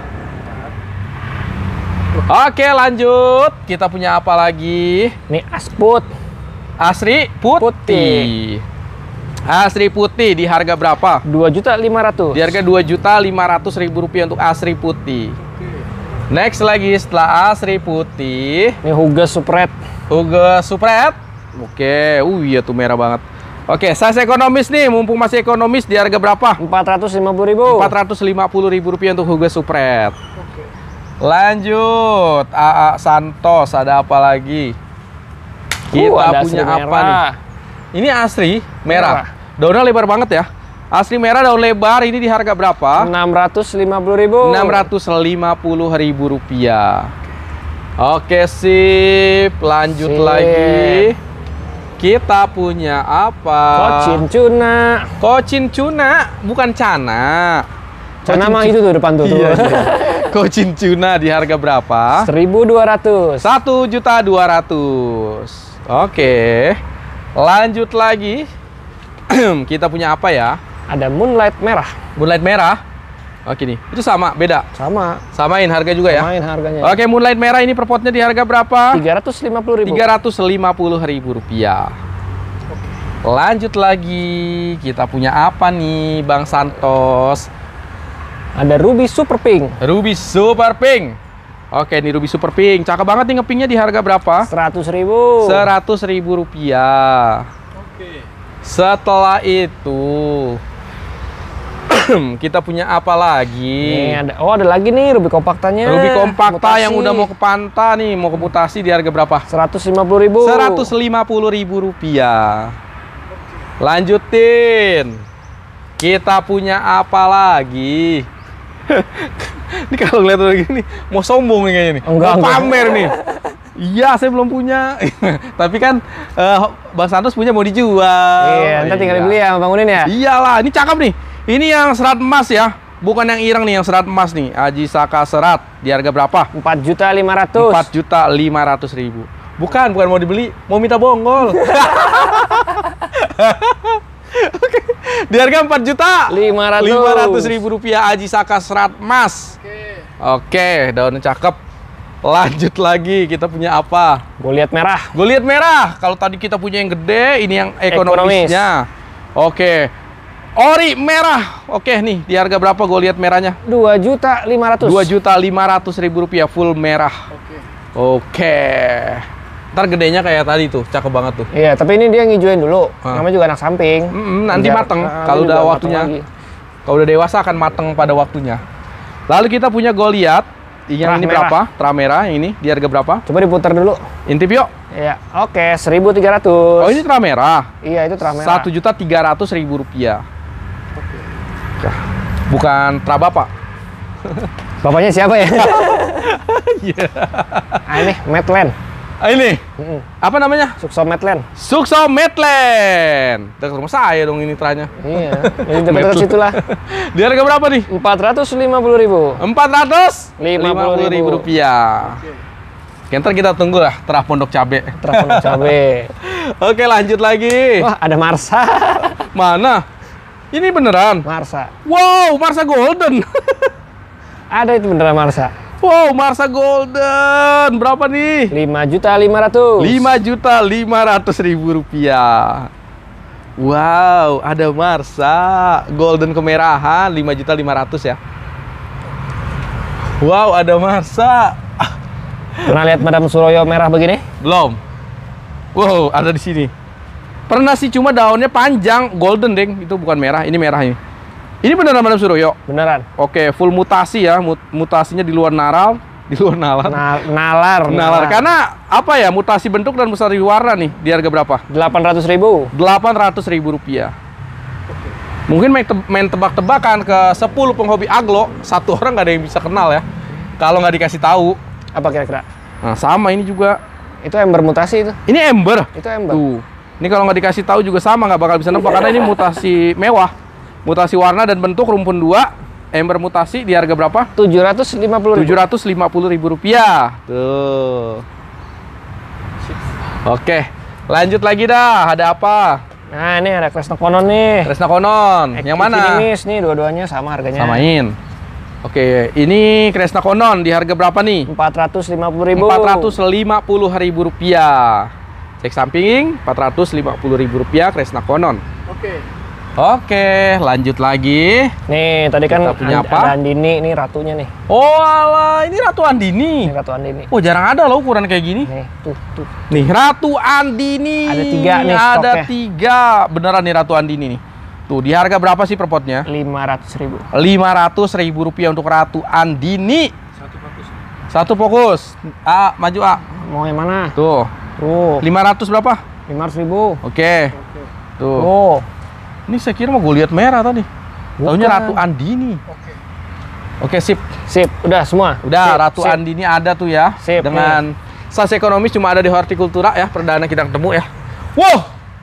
Oke, lanjut. Kita punya apa lagi? Ini asput. Asri putih. Putih. Asri putih di harga berapa? dua juta lima ratus. Di harga dua juta lima ratus ribu rupiah untuk asri putih. Next lagi setelah asri putih, Ini Huga Super Red. Hugo Supret. Oke, uh iya tuh merah banget. Oke, size ekonomis nih, mumpung masih ekonomis di harga berapa? empat ratus lima puluh ribu. empat ratus lima puluh ribu rupiah untuk Hugo Supret. Lanjut, A A Santos, ada apa lagi? Kita Uh, ada punya asli apa merah. nih? Ini asli merah. Merah. Daunnya lebar banget ya. Asli merah daun lebar ini di harga berapa? enam ratus lima puluh ribu. enam ratus lima puluh ribu rupiah. Oke, sip. Lanjut Sip. lagi. Kita punya apa? Cochin Tuna. Cochin Tuna, bukan cana. Cana Cochin mah Tuna. itu tuh depan tuh. Iya, tuh. iya. Cochin Tuna di harga berapa? seribu dua ratus. satu juta dua ratus. Oke. Lanjut lagi. Kita punya apa ya? Ada Moonlight merah. Moonlight merah. Oke nih. Itu sama, beda. Sama. Samain harga juga ya. Main harganya. Oke, Moonlight merah ini per potnya di harga berapa? tiga ratus lima puluh ribu. tiga ratus lima puluh ribu rupiah. Lanjut lagi. Kita punya apa nih, Bang Santos? Ada Ruby Super Pink. Ruby Super Pink. Oke, nih Ruby Super Pink. Cakep banget nih, ngepinknya di harga berapa? seratus ribu. seratus ribu rupiah. Oke. Setelah itu kita punya apa lagi? Nih ada, oh ada lagi nih Ruby Kompaktanya. Ruby Kompakta Mutasi. yang udah mau ke Panta nih, mau ke mutasi di harga berapa? seratus lima puluh ribu. seratus lima puluh ribu rupiah. Lanjutin. Kita punya apa lagi? Ini kalau ngeliat lagi nih, mau sombong nih kayaknya nih. Enggak, mau enggak. pamer nih. Iya, saya belum punya. Tapi kan eh, Bang Santos punya mau dijual. Iya, ntar tinggal Iya. dibeli ya sama Bang Udin ya. Iyalah, ini cakep nih. Ini yang serat emas ya. Bukan yang ireng nih, yang serat emas nih. Aji Saka serat. Di harga berapa? empat juta lima ratus. empat juta lima ratus ribu. Bukan, bukan mau dibeli, mau minta bonggol. Oke. Di harga empat juta lima ratus. lima ratus ribu rupiah Aji Saka serat emas. Oke, daunnya cakep. Lanjut lagi, kita punya apa? Goliat merah. Goliat merah. Kalau tadi kita punya yang gede, ini yang ekonomisnya. Oke. Ori merah. Oke nih, di harga berapa Goliat merahnya? dua juta lima ratus. dua juta lima ratus ribu rupiah full merah. Oke. Ntar gedenya kayak tadi tuh, cakep banget tuh. Iya, tapi ini dia ngijuin dulu. Hah. Namanya juga anak samping. Mm-mm, nanti Jar- mateng. nah, Kalau ini udah juga waktunya. mateng lagi. Kalau udah dewasa akan mateng pada waktunya. Lalu kita punya Goliath. Yang Terah ini merah. berapa? Terah merah yang ini di harga berapa? Coba diputar dulu. Intip yuk. Iya, oke, seribu tiga ratus. Oh, ini terah merah. Iya, itu terah merah. Satu juta tiga ratus ribu rupiah. Bukan terah bapak. Bapaknya siapa ya? Iya. Ah, ini Medland. Ah, ini Mm-mm. apa namanya? Sukso Medland. Sukso Medland. Dekat rumah saya dong ini terahnya. Iya, ini dekat situ lah. Di harga berapa nih? empat ratus lima puluh ribu. Empat ratus lima puluh ribu rupiah. Oke, ntar kita tunggu lah terah pondok cabe. Terah pondok cabe. Oke, lanjut lagi. Wah, ada Marsa. Mana? Ini beneran. Marsa. Wow, Marsa Golden. Ada itu beneran Marsa. Wow, Marsa Golden. Berapa nih? lima juta lima ratus. lima juta lima ratus ribu rupiah. Wow, ada Marsa Golden kemerahan lima juta lima ratus ya. Wow, ada Marsa. Pernah lihat Madam Suroyo merah begini? Belum. Wow, ada di sini. Pernah sih, cuma daunnya panjang, golden, deng. Itu bukan merah, ini merah ini. Ini beneran Madam Suroyo. Beneran. Oke, full mutasi ya. Mut- mutasinya di luar naral, di luar nalar. Na- nalar. Nalar. Karena apa ya? Mutasi bentuk dan mutasi warna nih. Di harga berapa? delapan ratus ribu. delapan ratus ribu rupiah. Mungkin main, te- main tebak-tebakan ke sepuluh penghobi aglo, satu orang nggak ada yang bisa kenal ya. Kalau nggak dikasih tahu. Apa kira-kira? Nah, sama ini juga. Itu ember mutasi itu. Ini ember. Itu ember. Tuh. Ini kalau nggak dikasih tahu juga sama, nggak bakal bisa nebak karena ini mutasi mewah. Mutasi warna dan bentuk rumpun dua. Ember mutasi di harga berapa? tujuh ratus lima puluh ribu. tujuh ratus lima puluh ribu rupiah. Tuh. Oke. Lanjut lagi dah. Ada apa? Nah, ini ada Kresna Konon nih. Kresna Konon. Yang mana? Ini nih, dua-duanya sama harganya. Samain. Oke, ini Kresna Konon di harga berapa nih? empat ratus lima puluh ribu. empat ratus lima puluh ribu rupiah. Cek samping, empat ratus lima puluh ribu rupiah Kresna Konon. Oke. Oke, lanjut lagi. Nih, tadi kan Kita punya And- apa? ada Andini, ini ratunya nih. Oh alah, ini Ratu Andini. Ini Ratu Andini. Oh, jarang ada loh ukuran kayak gini. Nih, tuh, tuh. Nih, Ratu Andini. Ada tiga nih Ada stoknya. tiga. Beneran nih Ratu Andini nih. Tuh, di harga berapa sih per potnya? lima ratus ribu. lima ratus ribu rupiah untuk Ratu Andini. Satu fokus. Satu fokus. A, maju A. Mau yang mana? Tuh, Tuh, lima ratus berapa? lima ratus ribu. Oke. Tuh. Tuh. Ini saya kira mau gue lihat merah tadi. Taunya Bukan. Ratu Andini. Oke. Oke, sip. Sip, udah semua. Udah, Sip, Ratu sip. Andini ada tuh ya. Sip, dengan sas ekonomis cuma ada di Hortikultura ya. Perdana kita ketemu ya. Wow.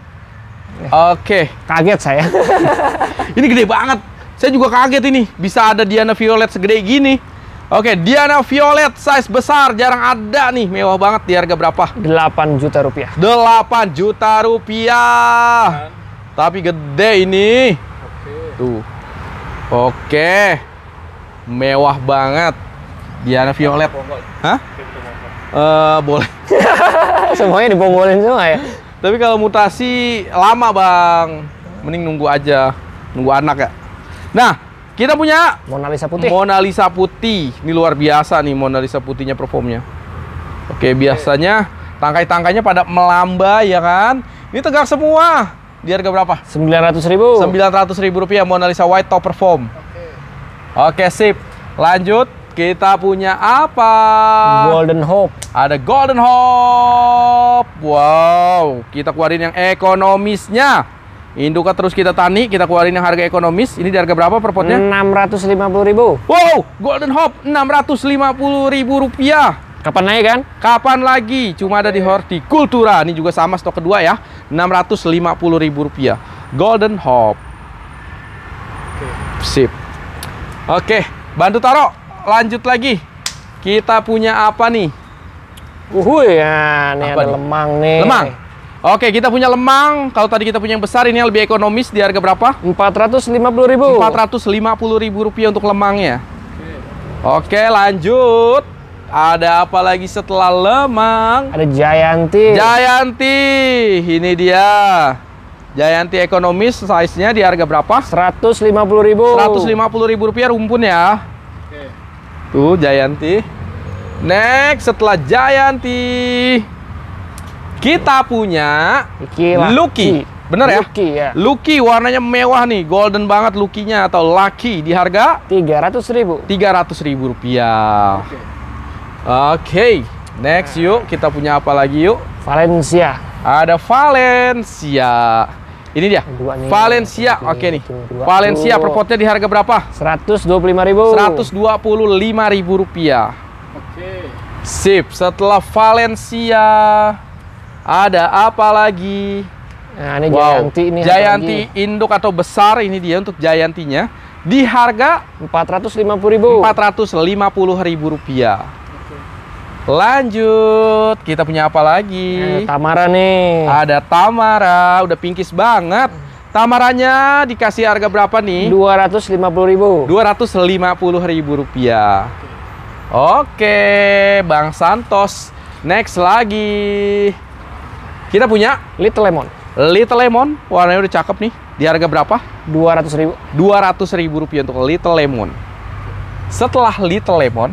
Oke. Kaget saya. Ini gede banget. Saya juga kaget ini. Bisa ada Diana Violet segede gini. Oke, Diana Violet size besar. Jarang ada nih. Mewah banget. Di harga berapa? delapan juta rupiah. delapan juta rupiah. Tapi gede ini. Oke. Tuh. Oke. Mewah banget. Diana Violet. Bonggol. Hah? Oke, betul, bonggol. Eh, boleh. Semuanya dibongolin semua ya. Tapi kalau mutasi lama, Bang. Mending nunggu aja. Nunggu anak ya. Nah, kita punya Mona Lisa putih. Mona Lisa putih. Ini luar biasa nih Mona Lisa putihnya performnya. Oke, biasanya tangkai-tangkainya pada melambai ya kan. Ini tegak semua. Di harga berapa? sembilan ratus ribu. sembilan ratus ribu rupiah Mona Lisa White Top Perform. Oke. Oke, sip. Lanjut, kita punya apa? Golden Hope. Ada Golden Hope. Wow, kita keluarin yang ekonomisnya. Induka terus kita tani, kita keluarin yang harga ekonomis. Ini di harga berapa per potnya? enam ratus lima puluh ribu. Wow, Golden Hope enam ratus lima puluh ribu rupiah. Kapan naik kan? Kapan lagi? Cuma ada di Hortikultura. Ini juga sama stok kedua ya. enam ratus lima puluh ribu rupiah. Golden Hope. Sip. Oke, bantu taruh. Lanjut lagi. Kita punya apa nih? Uhuy, ya, nih Apa ada nih? lemang nih. Lemang. Oke, kita punya lemang. Kalau tadi kita punya yang besar, ini yang lebih ekonomis di harga berapa? empat ratus lima puluh ribu. empat ratus lima puluh ribu rupiah untuk lemangnya. Oke, lanjut. Ada apa lagi setelah lemang? Ada Jayanti. Jayanti. Ini dia. Jayanti ekonomis, size-nya di harga berapa? seratus lima puluh ribu. seratus lima puluh ribu rupiah rumpun ya. Oke. Tuh, Jayanti. Next, setelah Jayanti, kita punya Lucky. Lucky. Bener ya? Lucky ya. Lucky warnanya mewah nih, golden banget Lucky-nya atau Lucky di harga tiga ratus ribu. tiga ratus ribu rupiah. Oke, next yuk kita punya apa lagi yuk? Valencia. Ada Valencia. Ini dia. Dua nih. Valencia. Oke nih. Dua. Valencia Tuh. per potnya di harga berapa? seratus dua puluh lima ribu. seratus dua puluh lima ribu rupiah. Oke. Sip. Setelah Valencia ada apa lagi? Nah, ini Wow. Jayanti ini. Jayanti induk atau besar ini dia untuk Jayantinya di harga empat ratus lima puluh ribu. empat ratus lima puluh ribu rupiah. Lanjut, kita punya apa lagi? Eh, Tamara nih. Ada Tamara, udah pinkish banget. Tamaranya dikasih harga berapa nih? dua ratus lima puluh ribu. dua ratus lima puluh ribu rupiah. Oke, Bang Santos. Next lagi. Kita punya Little Lemon. Little Lemon, warnanya udah cakep nih. Di harga berapa? dua ratus ribu. dua ratus ribu rupiah untuk Little Lemon. Setelah Little Lemon,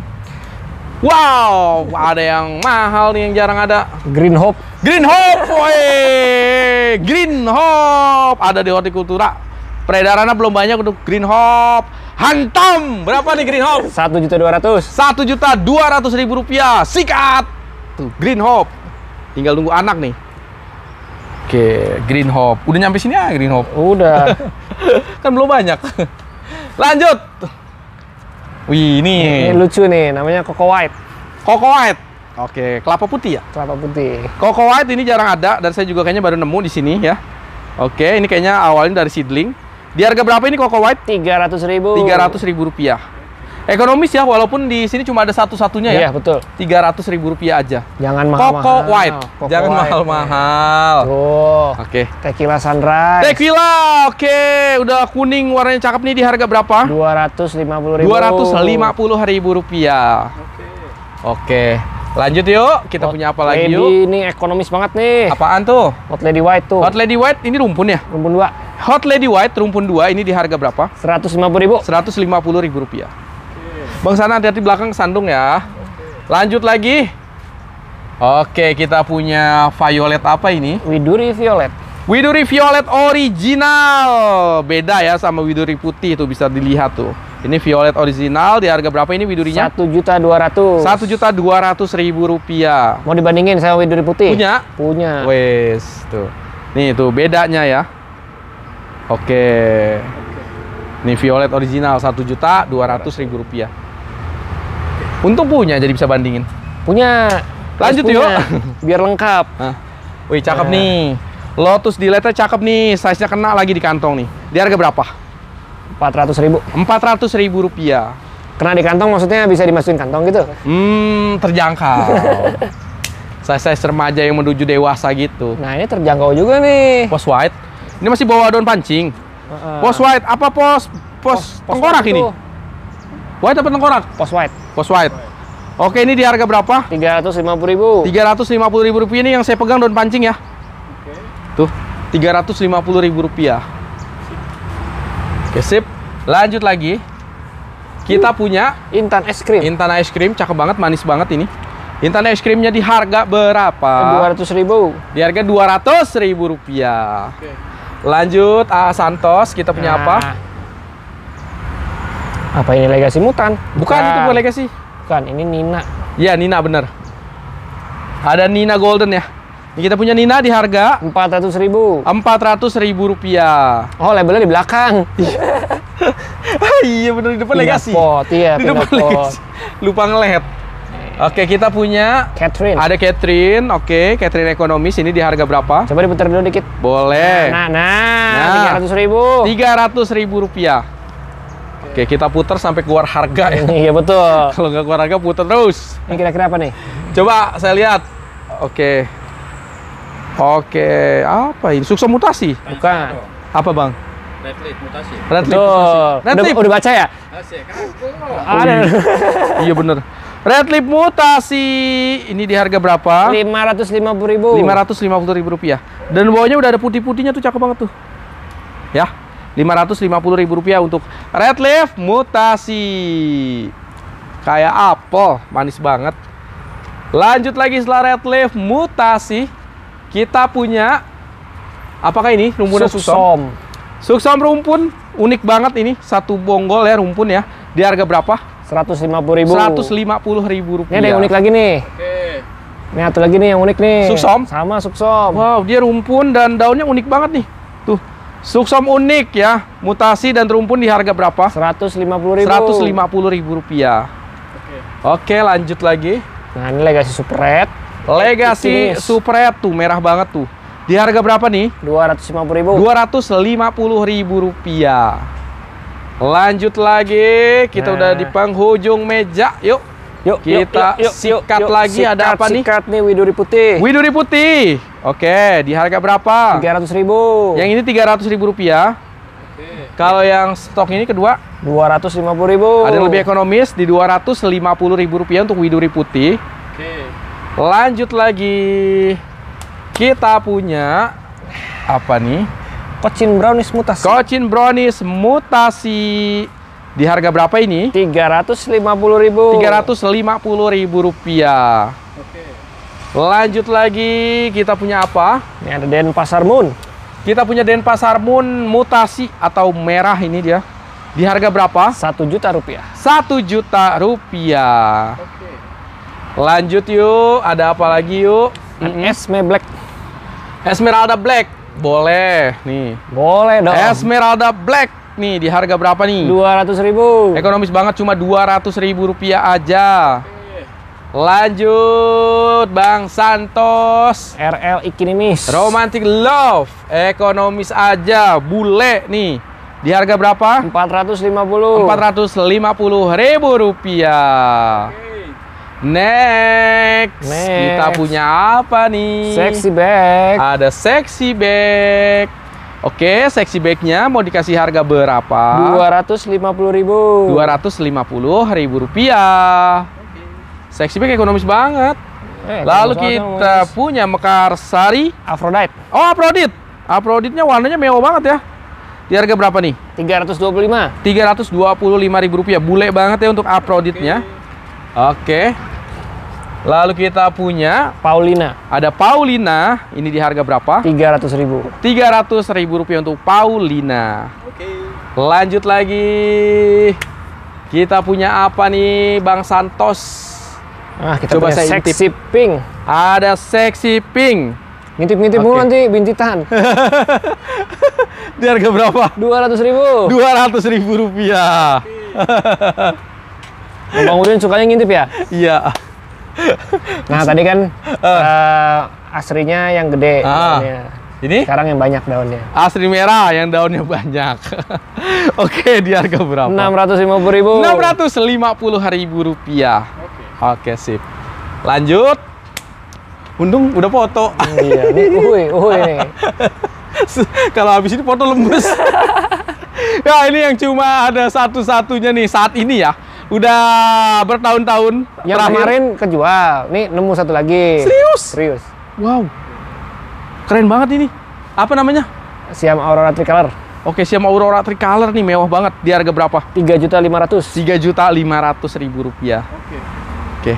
wow, ada yang mahal nih yang jarang ada. Green Hope. Green Hope, woi, Green Hope ada di Hortikultura. Peredarannya belum banyak untuk Green Hope. Hantam, berapa nih Green Hope? satu juta dua ratus. Satu juta dua ratus ribu rupiah. Sikat. Tuh Green Hope. Tinggal nunggu anak nih. Oke, Green Hope. Udah nyampe sini ya Green Hope. Udah. Kan belum banyak. Lanjut. Wih, ini Ini lucu nih, namanya Coco White. Coco White. Oke, kelapa putih ya. Kelapa putih. Coco White ini jarang ada dan saya juga kayaknya baru nemu di sini ya. Oke, ini kayaknya awalnya dari seedling. Di harga berapa ini Coco White? tiga ratus ribu. tiga ratus ribu rupiah. Ekonomis ya, walaupun di sini cuma ada satu-satunya ya. Iya, betul. tiga ratus ribu rupiah aja. Jangan mahal-mahal. Coco White. Coco Jangan White. mahal-mahal. Tuh. Oke. Tequila Sunrise. Tequila, oke, udah kuning warnanya cakep nih di harga berapa? dua ratus lima puluh ribu. dua ratus lima puluh ribu rupiah. Oke, lanjut yuk. Kita punya apa lagi yuk? Ini ekonomis banget nih. Apaan tuh? Hot Lady White tuh. Hot Lady White ini rumpun ya? Rumpun dua. Hot Lady White rumpun dua ini di harga berapa? seratus lima puluh ribu. seratus lima puluh ribu rupiah. Bang Sana hati-hati belakang sandung ya. Lanjut lagi. Oke, kita punya violet apa ini? Widuri Violet. Widuri Violet original. Beda ya sama Widuri putih tuh, bisa dilihat tuh. Ini Violet original di harga berapa ini Widurinya? satu juta dua ratus. satu juta dua ratus ribu rupiah. Mau dibandingin sama Widuri putih? Punya? Punya. Wes, tuh. Nih tuh bedanya ya. Oke. Nih Violet original satu juta dua ratus ribu rupiah. Untung punya jadi bisa bandingin. Punya. Lanjut Harus yuk. punya. Biar lengkap. Nah. Wih, cakep Nah. nih. Lotus Delight-nya cakep nih, size-nya kena lagi di kantong nih. Di harga berapa? empat ratus ribu. empat ratus ribu rupiah. Kena di kantong maksudnya bisa dimasukin kantong gitu? Hmm, terjangkau. Size-size remaja yang menuju dewasa gitu. Nah ini terjangkau juga nih. Pos white. Ini masih bawa daun pancing. Uh-uh. Pos white apa pos? Pos, tengkorak white ini. itu. White apa tengkorak? Pos white. Pos white. Oke, ini di harga berapa? tiga ratus lima puluh ribu. tiga ratus lima puluh ribu rupiah ini yang saya pegang daun pancing ya. Tuh, tiga ratus lima puluh ribu rupiah. Oke, sip. Lanjut lagi. Kita punya Intan es krim. Intan es krim, cakep banget, manis banget ini. Intan es krimnya di harga dua berapa? ratus ribu. Di harga dua ratus ribu rupiah. Lanjut, A Santos, kita punya Nah. apa? Apa ini Legacy Mutan? Bukan, itu bukan Legacy. Bukan, ini Nina. Ya, Nina bener. Ada Nina Golden ya. Ini kita punya Nina di harga empat ratus ribu. empat ratus ribu rupiah. Oh, labelnya di belakang. Iya bener, di depan Pindah Legacy. pot, iya, Di pindah depan pot. Legacy. Lupa ngelihat. Oke, kita punya Catherine. ada Catherine. Oke, Catherine ekonomis ini di harga berapa? Coba diputar dulu dikit. Boleh. Nah, nah, Nah. tiga ratus ribu. tiga ratus ribu rupiah. Oke, kita putar sampai keluar harga ya. Iya betul. Kalau nggak keluar harga putar terus. Ini kira-kira apa nih? Coba saya lihat. Oke. Oke, apa ini? Sukses mutasi. Bukan. Apa, Bang? Red Leaf mutasi. Red Leaf Betul. mutasi. Red Udah, Leaf. udah baca ya? Asik. Oh, Ada. iya. Iya bener. Red Leaf mutasi. Ini di harga berapa? lima ratus lima puluh ribu. lima ratus lima puluh ribu rupiah. Dan bawahnya udah ada putih-putihnya tuh, cakep banget tuh. Ya, lima ratus lima puluh ribu rupiah untuk Red Leaf mutasi. Kayak apel, manis banget. Lanjut lagi setelah red leaf mutasi. Kita punya apakah ini? Rumpunnya Suksom. Suksom rumpun, unik banget ini. Satu bonggol ya rumpun ya. Di harga berapa? seratus lima puluh ribu. seratus lima puluh ribu rupiah. Ini ada yang unik lagi nih. Oke. Ini satu lagi nih yang unik nih. Suksom? Sama Suksom. Wow, dia rumpun dan daunnya unik banget nih. Tuh, Suksom unik ya. Mutasi dan rumpun di harga berapa? seratus lima puluh ribu. seratus lima puluh ribu rupiah. Oke. Oke, lanjut lagi. Nah, ini Legacy Super Red. Legacy Ini Super Red tuh, merah banget tuh. Di harga berapa nih? dua ratus lima puluh ribu. dua ratus lima puluh ribu rupiah. Lanjut lagi, kita Nah. udah di penghujung meja. Yuk, Yuk, kita sikat lagi. Ada apa nih? Sikat nih Widuri putih. Widuri putih. Oke, di harga berapa? tiga ratus ribu. Yang ini tiga ratus ribu rupiah. Oke. Kalau yang stok ini kedua, dua ratus lima puluh ribu. ada yang lebih ekonomis di dua ratus lima puluh ribu rupiah untuk Widuri putih. Oke. Lanjut lagi, kita punya apa nih? Cochin Brownies mutasi. Cochin Brownies mutasi. Di harga berapa ini? tiga ratus lima puluh ribu. tiga ratus lima puluh ribu rupiah. Oke. Lanjut lagi, kita punya apa? Ini ada Denpasar Moon. Kita punya Denpasar Moon mutasi atau merah ini dia. Di harga berapa? satu juta rupiah. satu juta rupiah. Oke. Lanjut yuk, ada apa lagi yuk? Mm-mm. Esme Black. Esmeralda Black. Boleh nih. Boleh dong. Esmeralda Black nih di harga berapa nih? dua ratus ribu. Ekonomis banget, cuma dua ratus ribu rupiah aja. Oke. Lanjut Bang Santos. R L Ikinimis. Romantic Love. Ekonomis aja, bule nih. Di harga berapa? empat ratus lima puluh. empat ratus lima puluh ribu rupiah. Oke. Next. Next. Kita punya apa nih? Sexy Bag. Ada sexy bag. Oke, sexy bagnya mau dikasih harga berapa? dua ratus lima puluh ribu. dua ratus lima puluh ribu rupiah. Sexy bag ekonomis banget. Eh, Lalu soalnya kita mas. punya Mekarsari. Aphrodite. Oh, Aphrodite. Aphrodite-nya warnanya mewah banget ya. Di harga berapa nih? tiga ratus dua puluh lima. tiga ratus dua puluh lima ribu rupiah. Bule banget ya untuk Aphrodite-nya. Oke. Lalu kita punya Paulina. ada Paulina. Ini di harga berapa? tiga ratus ribu. tiga ratus ribu rupiah untuk Paulina. Oke. Lanjut lagi. Kita punya apa nih Bang Santos? Ah, kita Coba punya saya intip. Sexy Pink. Ada sexy pink. Ngintip-ngintip Oke. mulu nanti bintitan. Di harga berapa? dua ratus ribu. dua ratus ribu rupiah. Bang Udin sukanya ngintip ya? Iya. Nah, tadi kan eh, asrinya yang gede Ah. daunnya. Ini Sekarang yang banyak daunnya. asri merah yang daunnya banyak. Oke, di harga berapa? enam ratus lima puluh ribu. enam ratus lima puluh ribu rupiah. Oke. Oke, sip. Lanjut. Untung udah foto. Iya, nih, uhuy, uhuy nih. Kalau habis ini foto lembus. Ya, ini yang cuma ada satu-satunya nih saat ini ya. Udah bertahun-tahun. Yang terakhir. kemarin kejual. Nih nemu satu lagi. Serius? Serius. Wow. Keren banget ini. Apa namanya? Siam Aurora Tricolor. Oke, Siam Aurora Tricolor nih mewah banget. Di harga berapa? tiga juta lima ratus. tiga juta lima ratus ribu rupiah. Oke. Oke.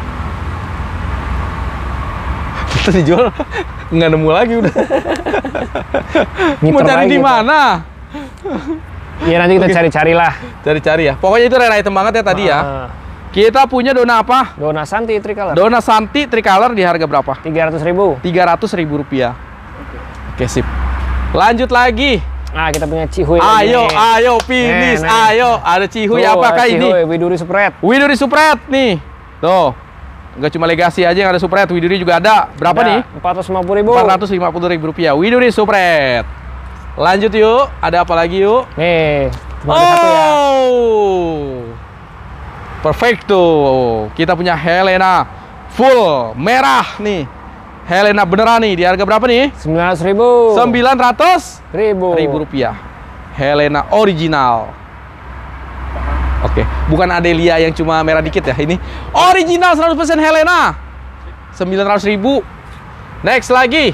Kita dijual nggak nemu lagi udah. Mau Ngiter cari lagi di kita. mana? Iya, nanti kita cari-cari lah. Cari-cari ya. Pokoknya itu rare item banget ya tadi ya. Ah, Kita punya dona apa? Dona Santi Tricolor. Dona Santi Tricolor di harga berapa? tiga ratus ribu. tiga ratus ribu rupiah. Oke, sip. Lanjut lagi. Nah, kita punya Cihuy lagi Ayo, nih. ayo, finish. Nih, nih. Ayo, ada Cihuy. Tuh, Apakah ada ini? Cihuy, Widuri Supret. Widuri Supret nih. Tuh. Nggak cuma Legacy aja yang ada Supret, Widuri juga ada. Berapa nih? empat ratus lima puluh ribu. empat ratus lima puluh ribu rupiah. Widuri Supret. Lanjut yuk. Ada apa lagi yuk? Nih, cuma ada satu ya. Oh. Perfecto. Kita punya Helena full merah nih. Helena beneran nih. Di harga berapa nih? sembilan ratus ribu. sembilan ratus ribu. ribu rupiah. Helena original. Oke, bukan Adelia yang cuma merah dikit ya. Ini original seratus persen Helena. sembilan ratus ribu. Next lagi.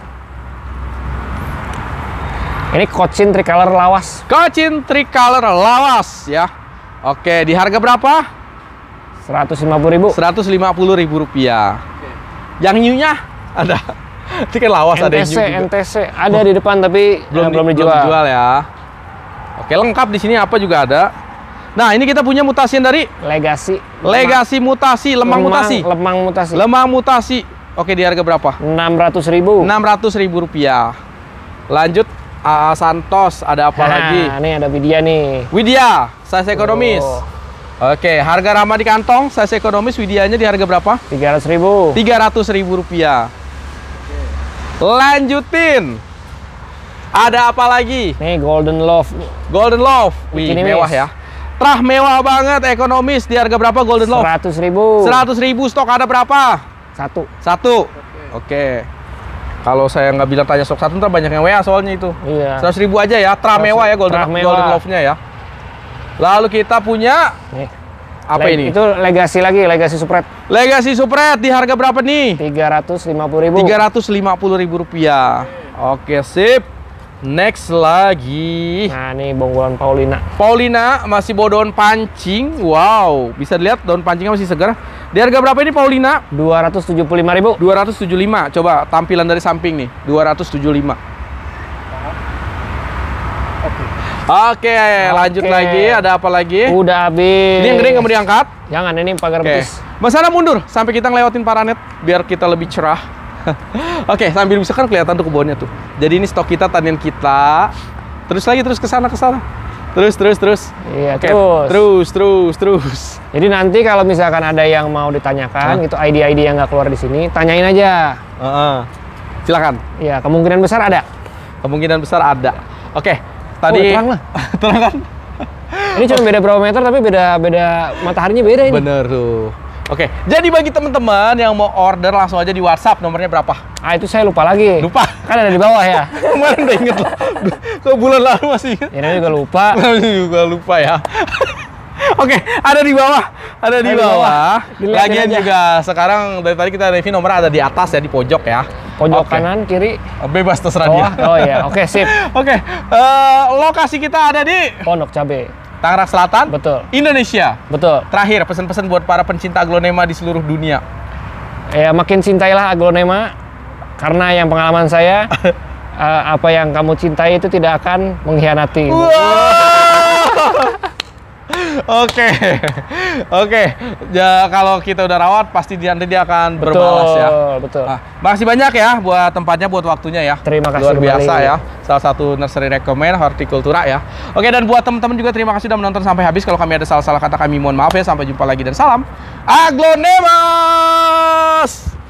Ini Cochin Tricolor lawas. Cochin Tricolor lawas ya. Oke, di harga berapa? seratus lima puluh ribu. seratus lima puluh ribu rupiah. Oke. Yang new-nya ada. Ini kan lawas ada yang N T C, new juga. N T C ada di depan tapi Belum, eh, di- belum dijual. belum dijual ya. Oke, lengkap di sini apa juga ada. Nah, ini kita punya mutasi yang dari Legacy. Legasi mutasi, lemang, mutasi. Lemang mutasi. Lemang mutasi. Oke, di harga berapa? enam ratus ribu. enam ratus ribu rupiah. Lanjut A A Santos, ada apa lagi? Nah, ini ada Widya nih. Widya, size ekonomis. Oh. Oke, harga ramah di kantong, size ekonomis Widyanya di harga berapa? tiga ratus ribu. tiga ratus ribu rupiah. Lanjutin. Ada apa lagi? Nih Golden Love. Golden Love. Wih, Bikini mewah Miss. ya. Trah mewah banget, ekonomis. Di harga berapa Golden Love? seratus ribu. seratus ribu, stok ada berapa? Satu. Satu. Oke. Kalau saya nggak bilang tanya stok satu, ntar banyak yang W A soalnya itu. Iya. seratus ribu aja ya, trah mewah ya Golden, Trah mewah. Golden Love-nya ya. Lalu kita punya Nih. apa Le- ini? Itu Legacy lagi, Legacy Supret. Legacy Supret di harga berapa nih? tiga ratus lima puluh ribu. tiga ratus lima puluh ribu rupiah. Oke, sip. Next lagi. Nah, nih Bonggolan Paulina. Paulina masih bawa daun pancing. Wow, bisa dilihat daun pancingnya masih segar. Di harga berapa ini Paulina? dua ratus tujuh puluh lima ribu. dua ratus tujuh puluh lima. Coba tampilan dari samping nih. dua ratus tujuh puluh lima. Oke, lanjut Oke. lagi. Ada apa lagi? Udah habis. Ini yang gede nggak mau diangkat? Jangan, ini pagar Oke. betis. Mas Ana mundur sampai kita ngelewatin paranet biar kita lebih cerah. Oke, sambil bisa kan kelihatan tuh kebunnya tuh. Jadi ini stok kita, tanian kita. Terus lagi terus ke sana ke sana. Terus terus terus. Iya, Oke, terus. terus terus terus. Jadi nanti kalau misalkan ada yang mau ditanyakan, Hah? itu I D-I D yang nggak keluar di sini, tanyain aja. Heeh. Silakan. Iya, kemungkinan besar ada. Kemungkinan besar ada. Oke, Oh, tadi terang lah. terang kan? Ini cuma beda berapa meter tapi beda beda mataharinya beda ini. Bener tuh. Oke, jadi bagi teman-teman yang mau order langsung aja di WhatsApp, nomornya berapa? Ah, itu saya lupa lagi. Lupa. Kan ada di bawah ya. Kemarin udah inget loh. Kok bulan lalu masih inget? Ya namanya juga lupa. juga lupa ya. Oke, ada di bawah, ada di Ada di bawah. bawah. Dilihatin Lagian aja. juga sekarang dari tadi kita review nomor ada di atas ya, di pojok ya. Pojok Oke. kanan, kiri, Bebas terserah dia. bawah. Oh ya, oke sip. Oke, eh, lokasi kita ada di Pondok Cabe. Tangerang Selatan, Betul. Indonesia. Betul. Terakhir, pesan-pesan buat para pencinta aglonema di seluruh dunia. Ya makin cintailah aglonema karena yang pengalaman saya eh, apa yang kamu cintai itu tidak akan mengkhianati. Oke, oke. Ya kalau kita udah rawat, pasti dia nanti dia akan berbalas ya. Betul. Nah, makasih banyak ya buat tempatnya, buat waktunya ya. Terima kasih Luar biasa kembali. ya. Salah satu nursery recommend Hortikultura ya. Oke, dan buat teman-teman juga terima kasih sudah menonton sampai habis. Kalau kami ada salah-salah kata kami mohon maaf ya. Sampai jumpa lagi dan salam Aglonemas.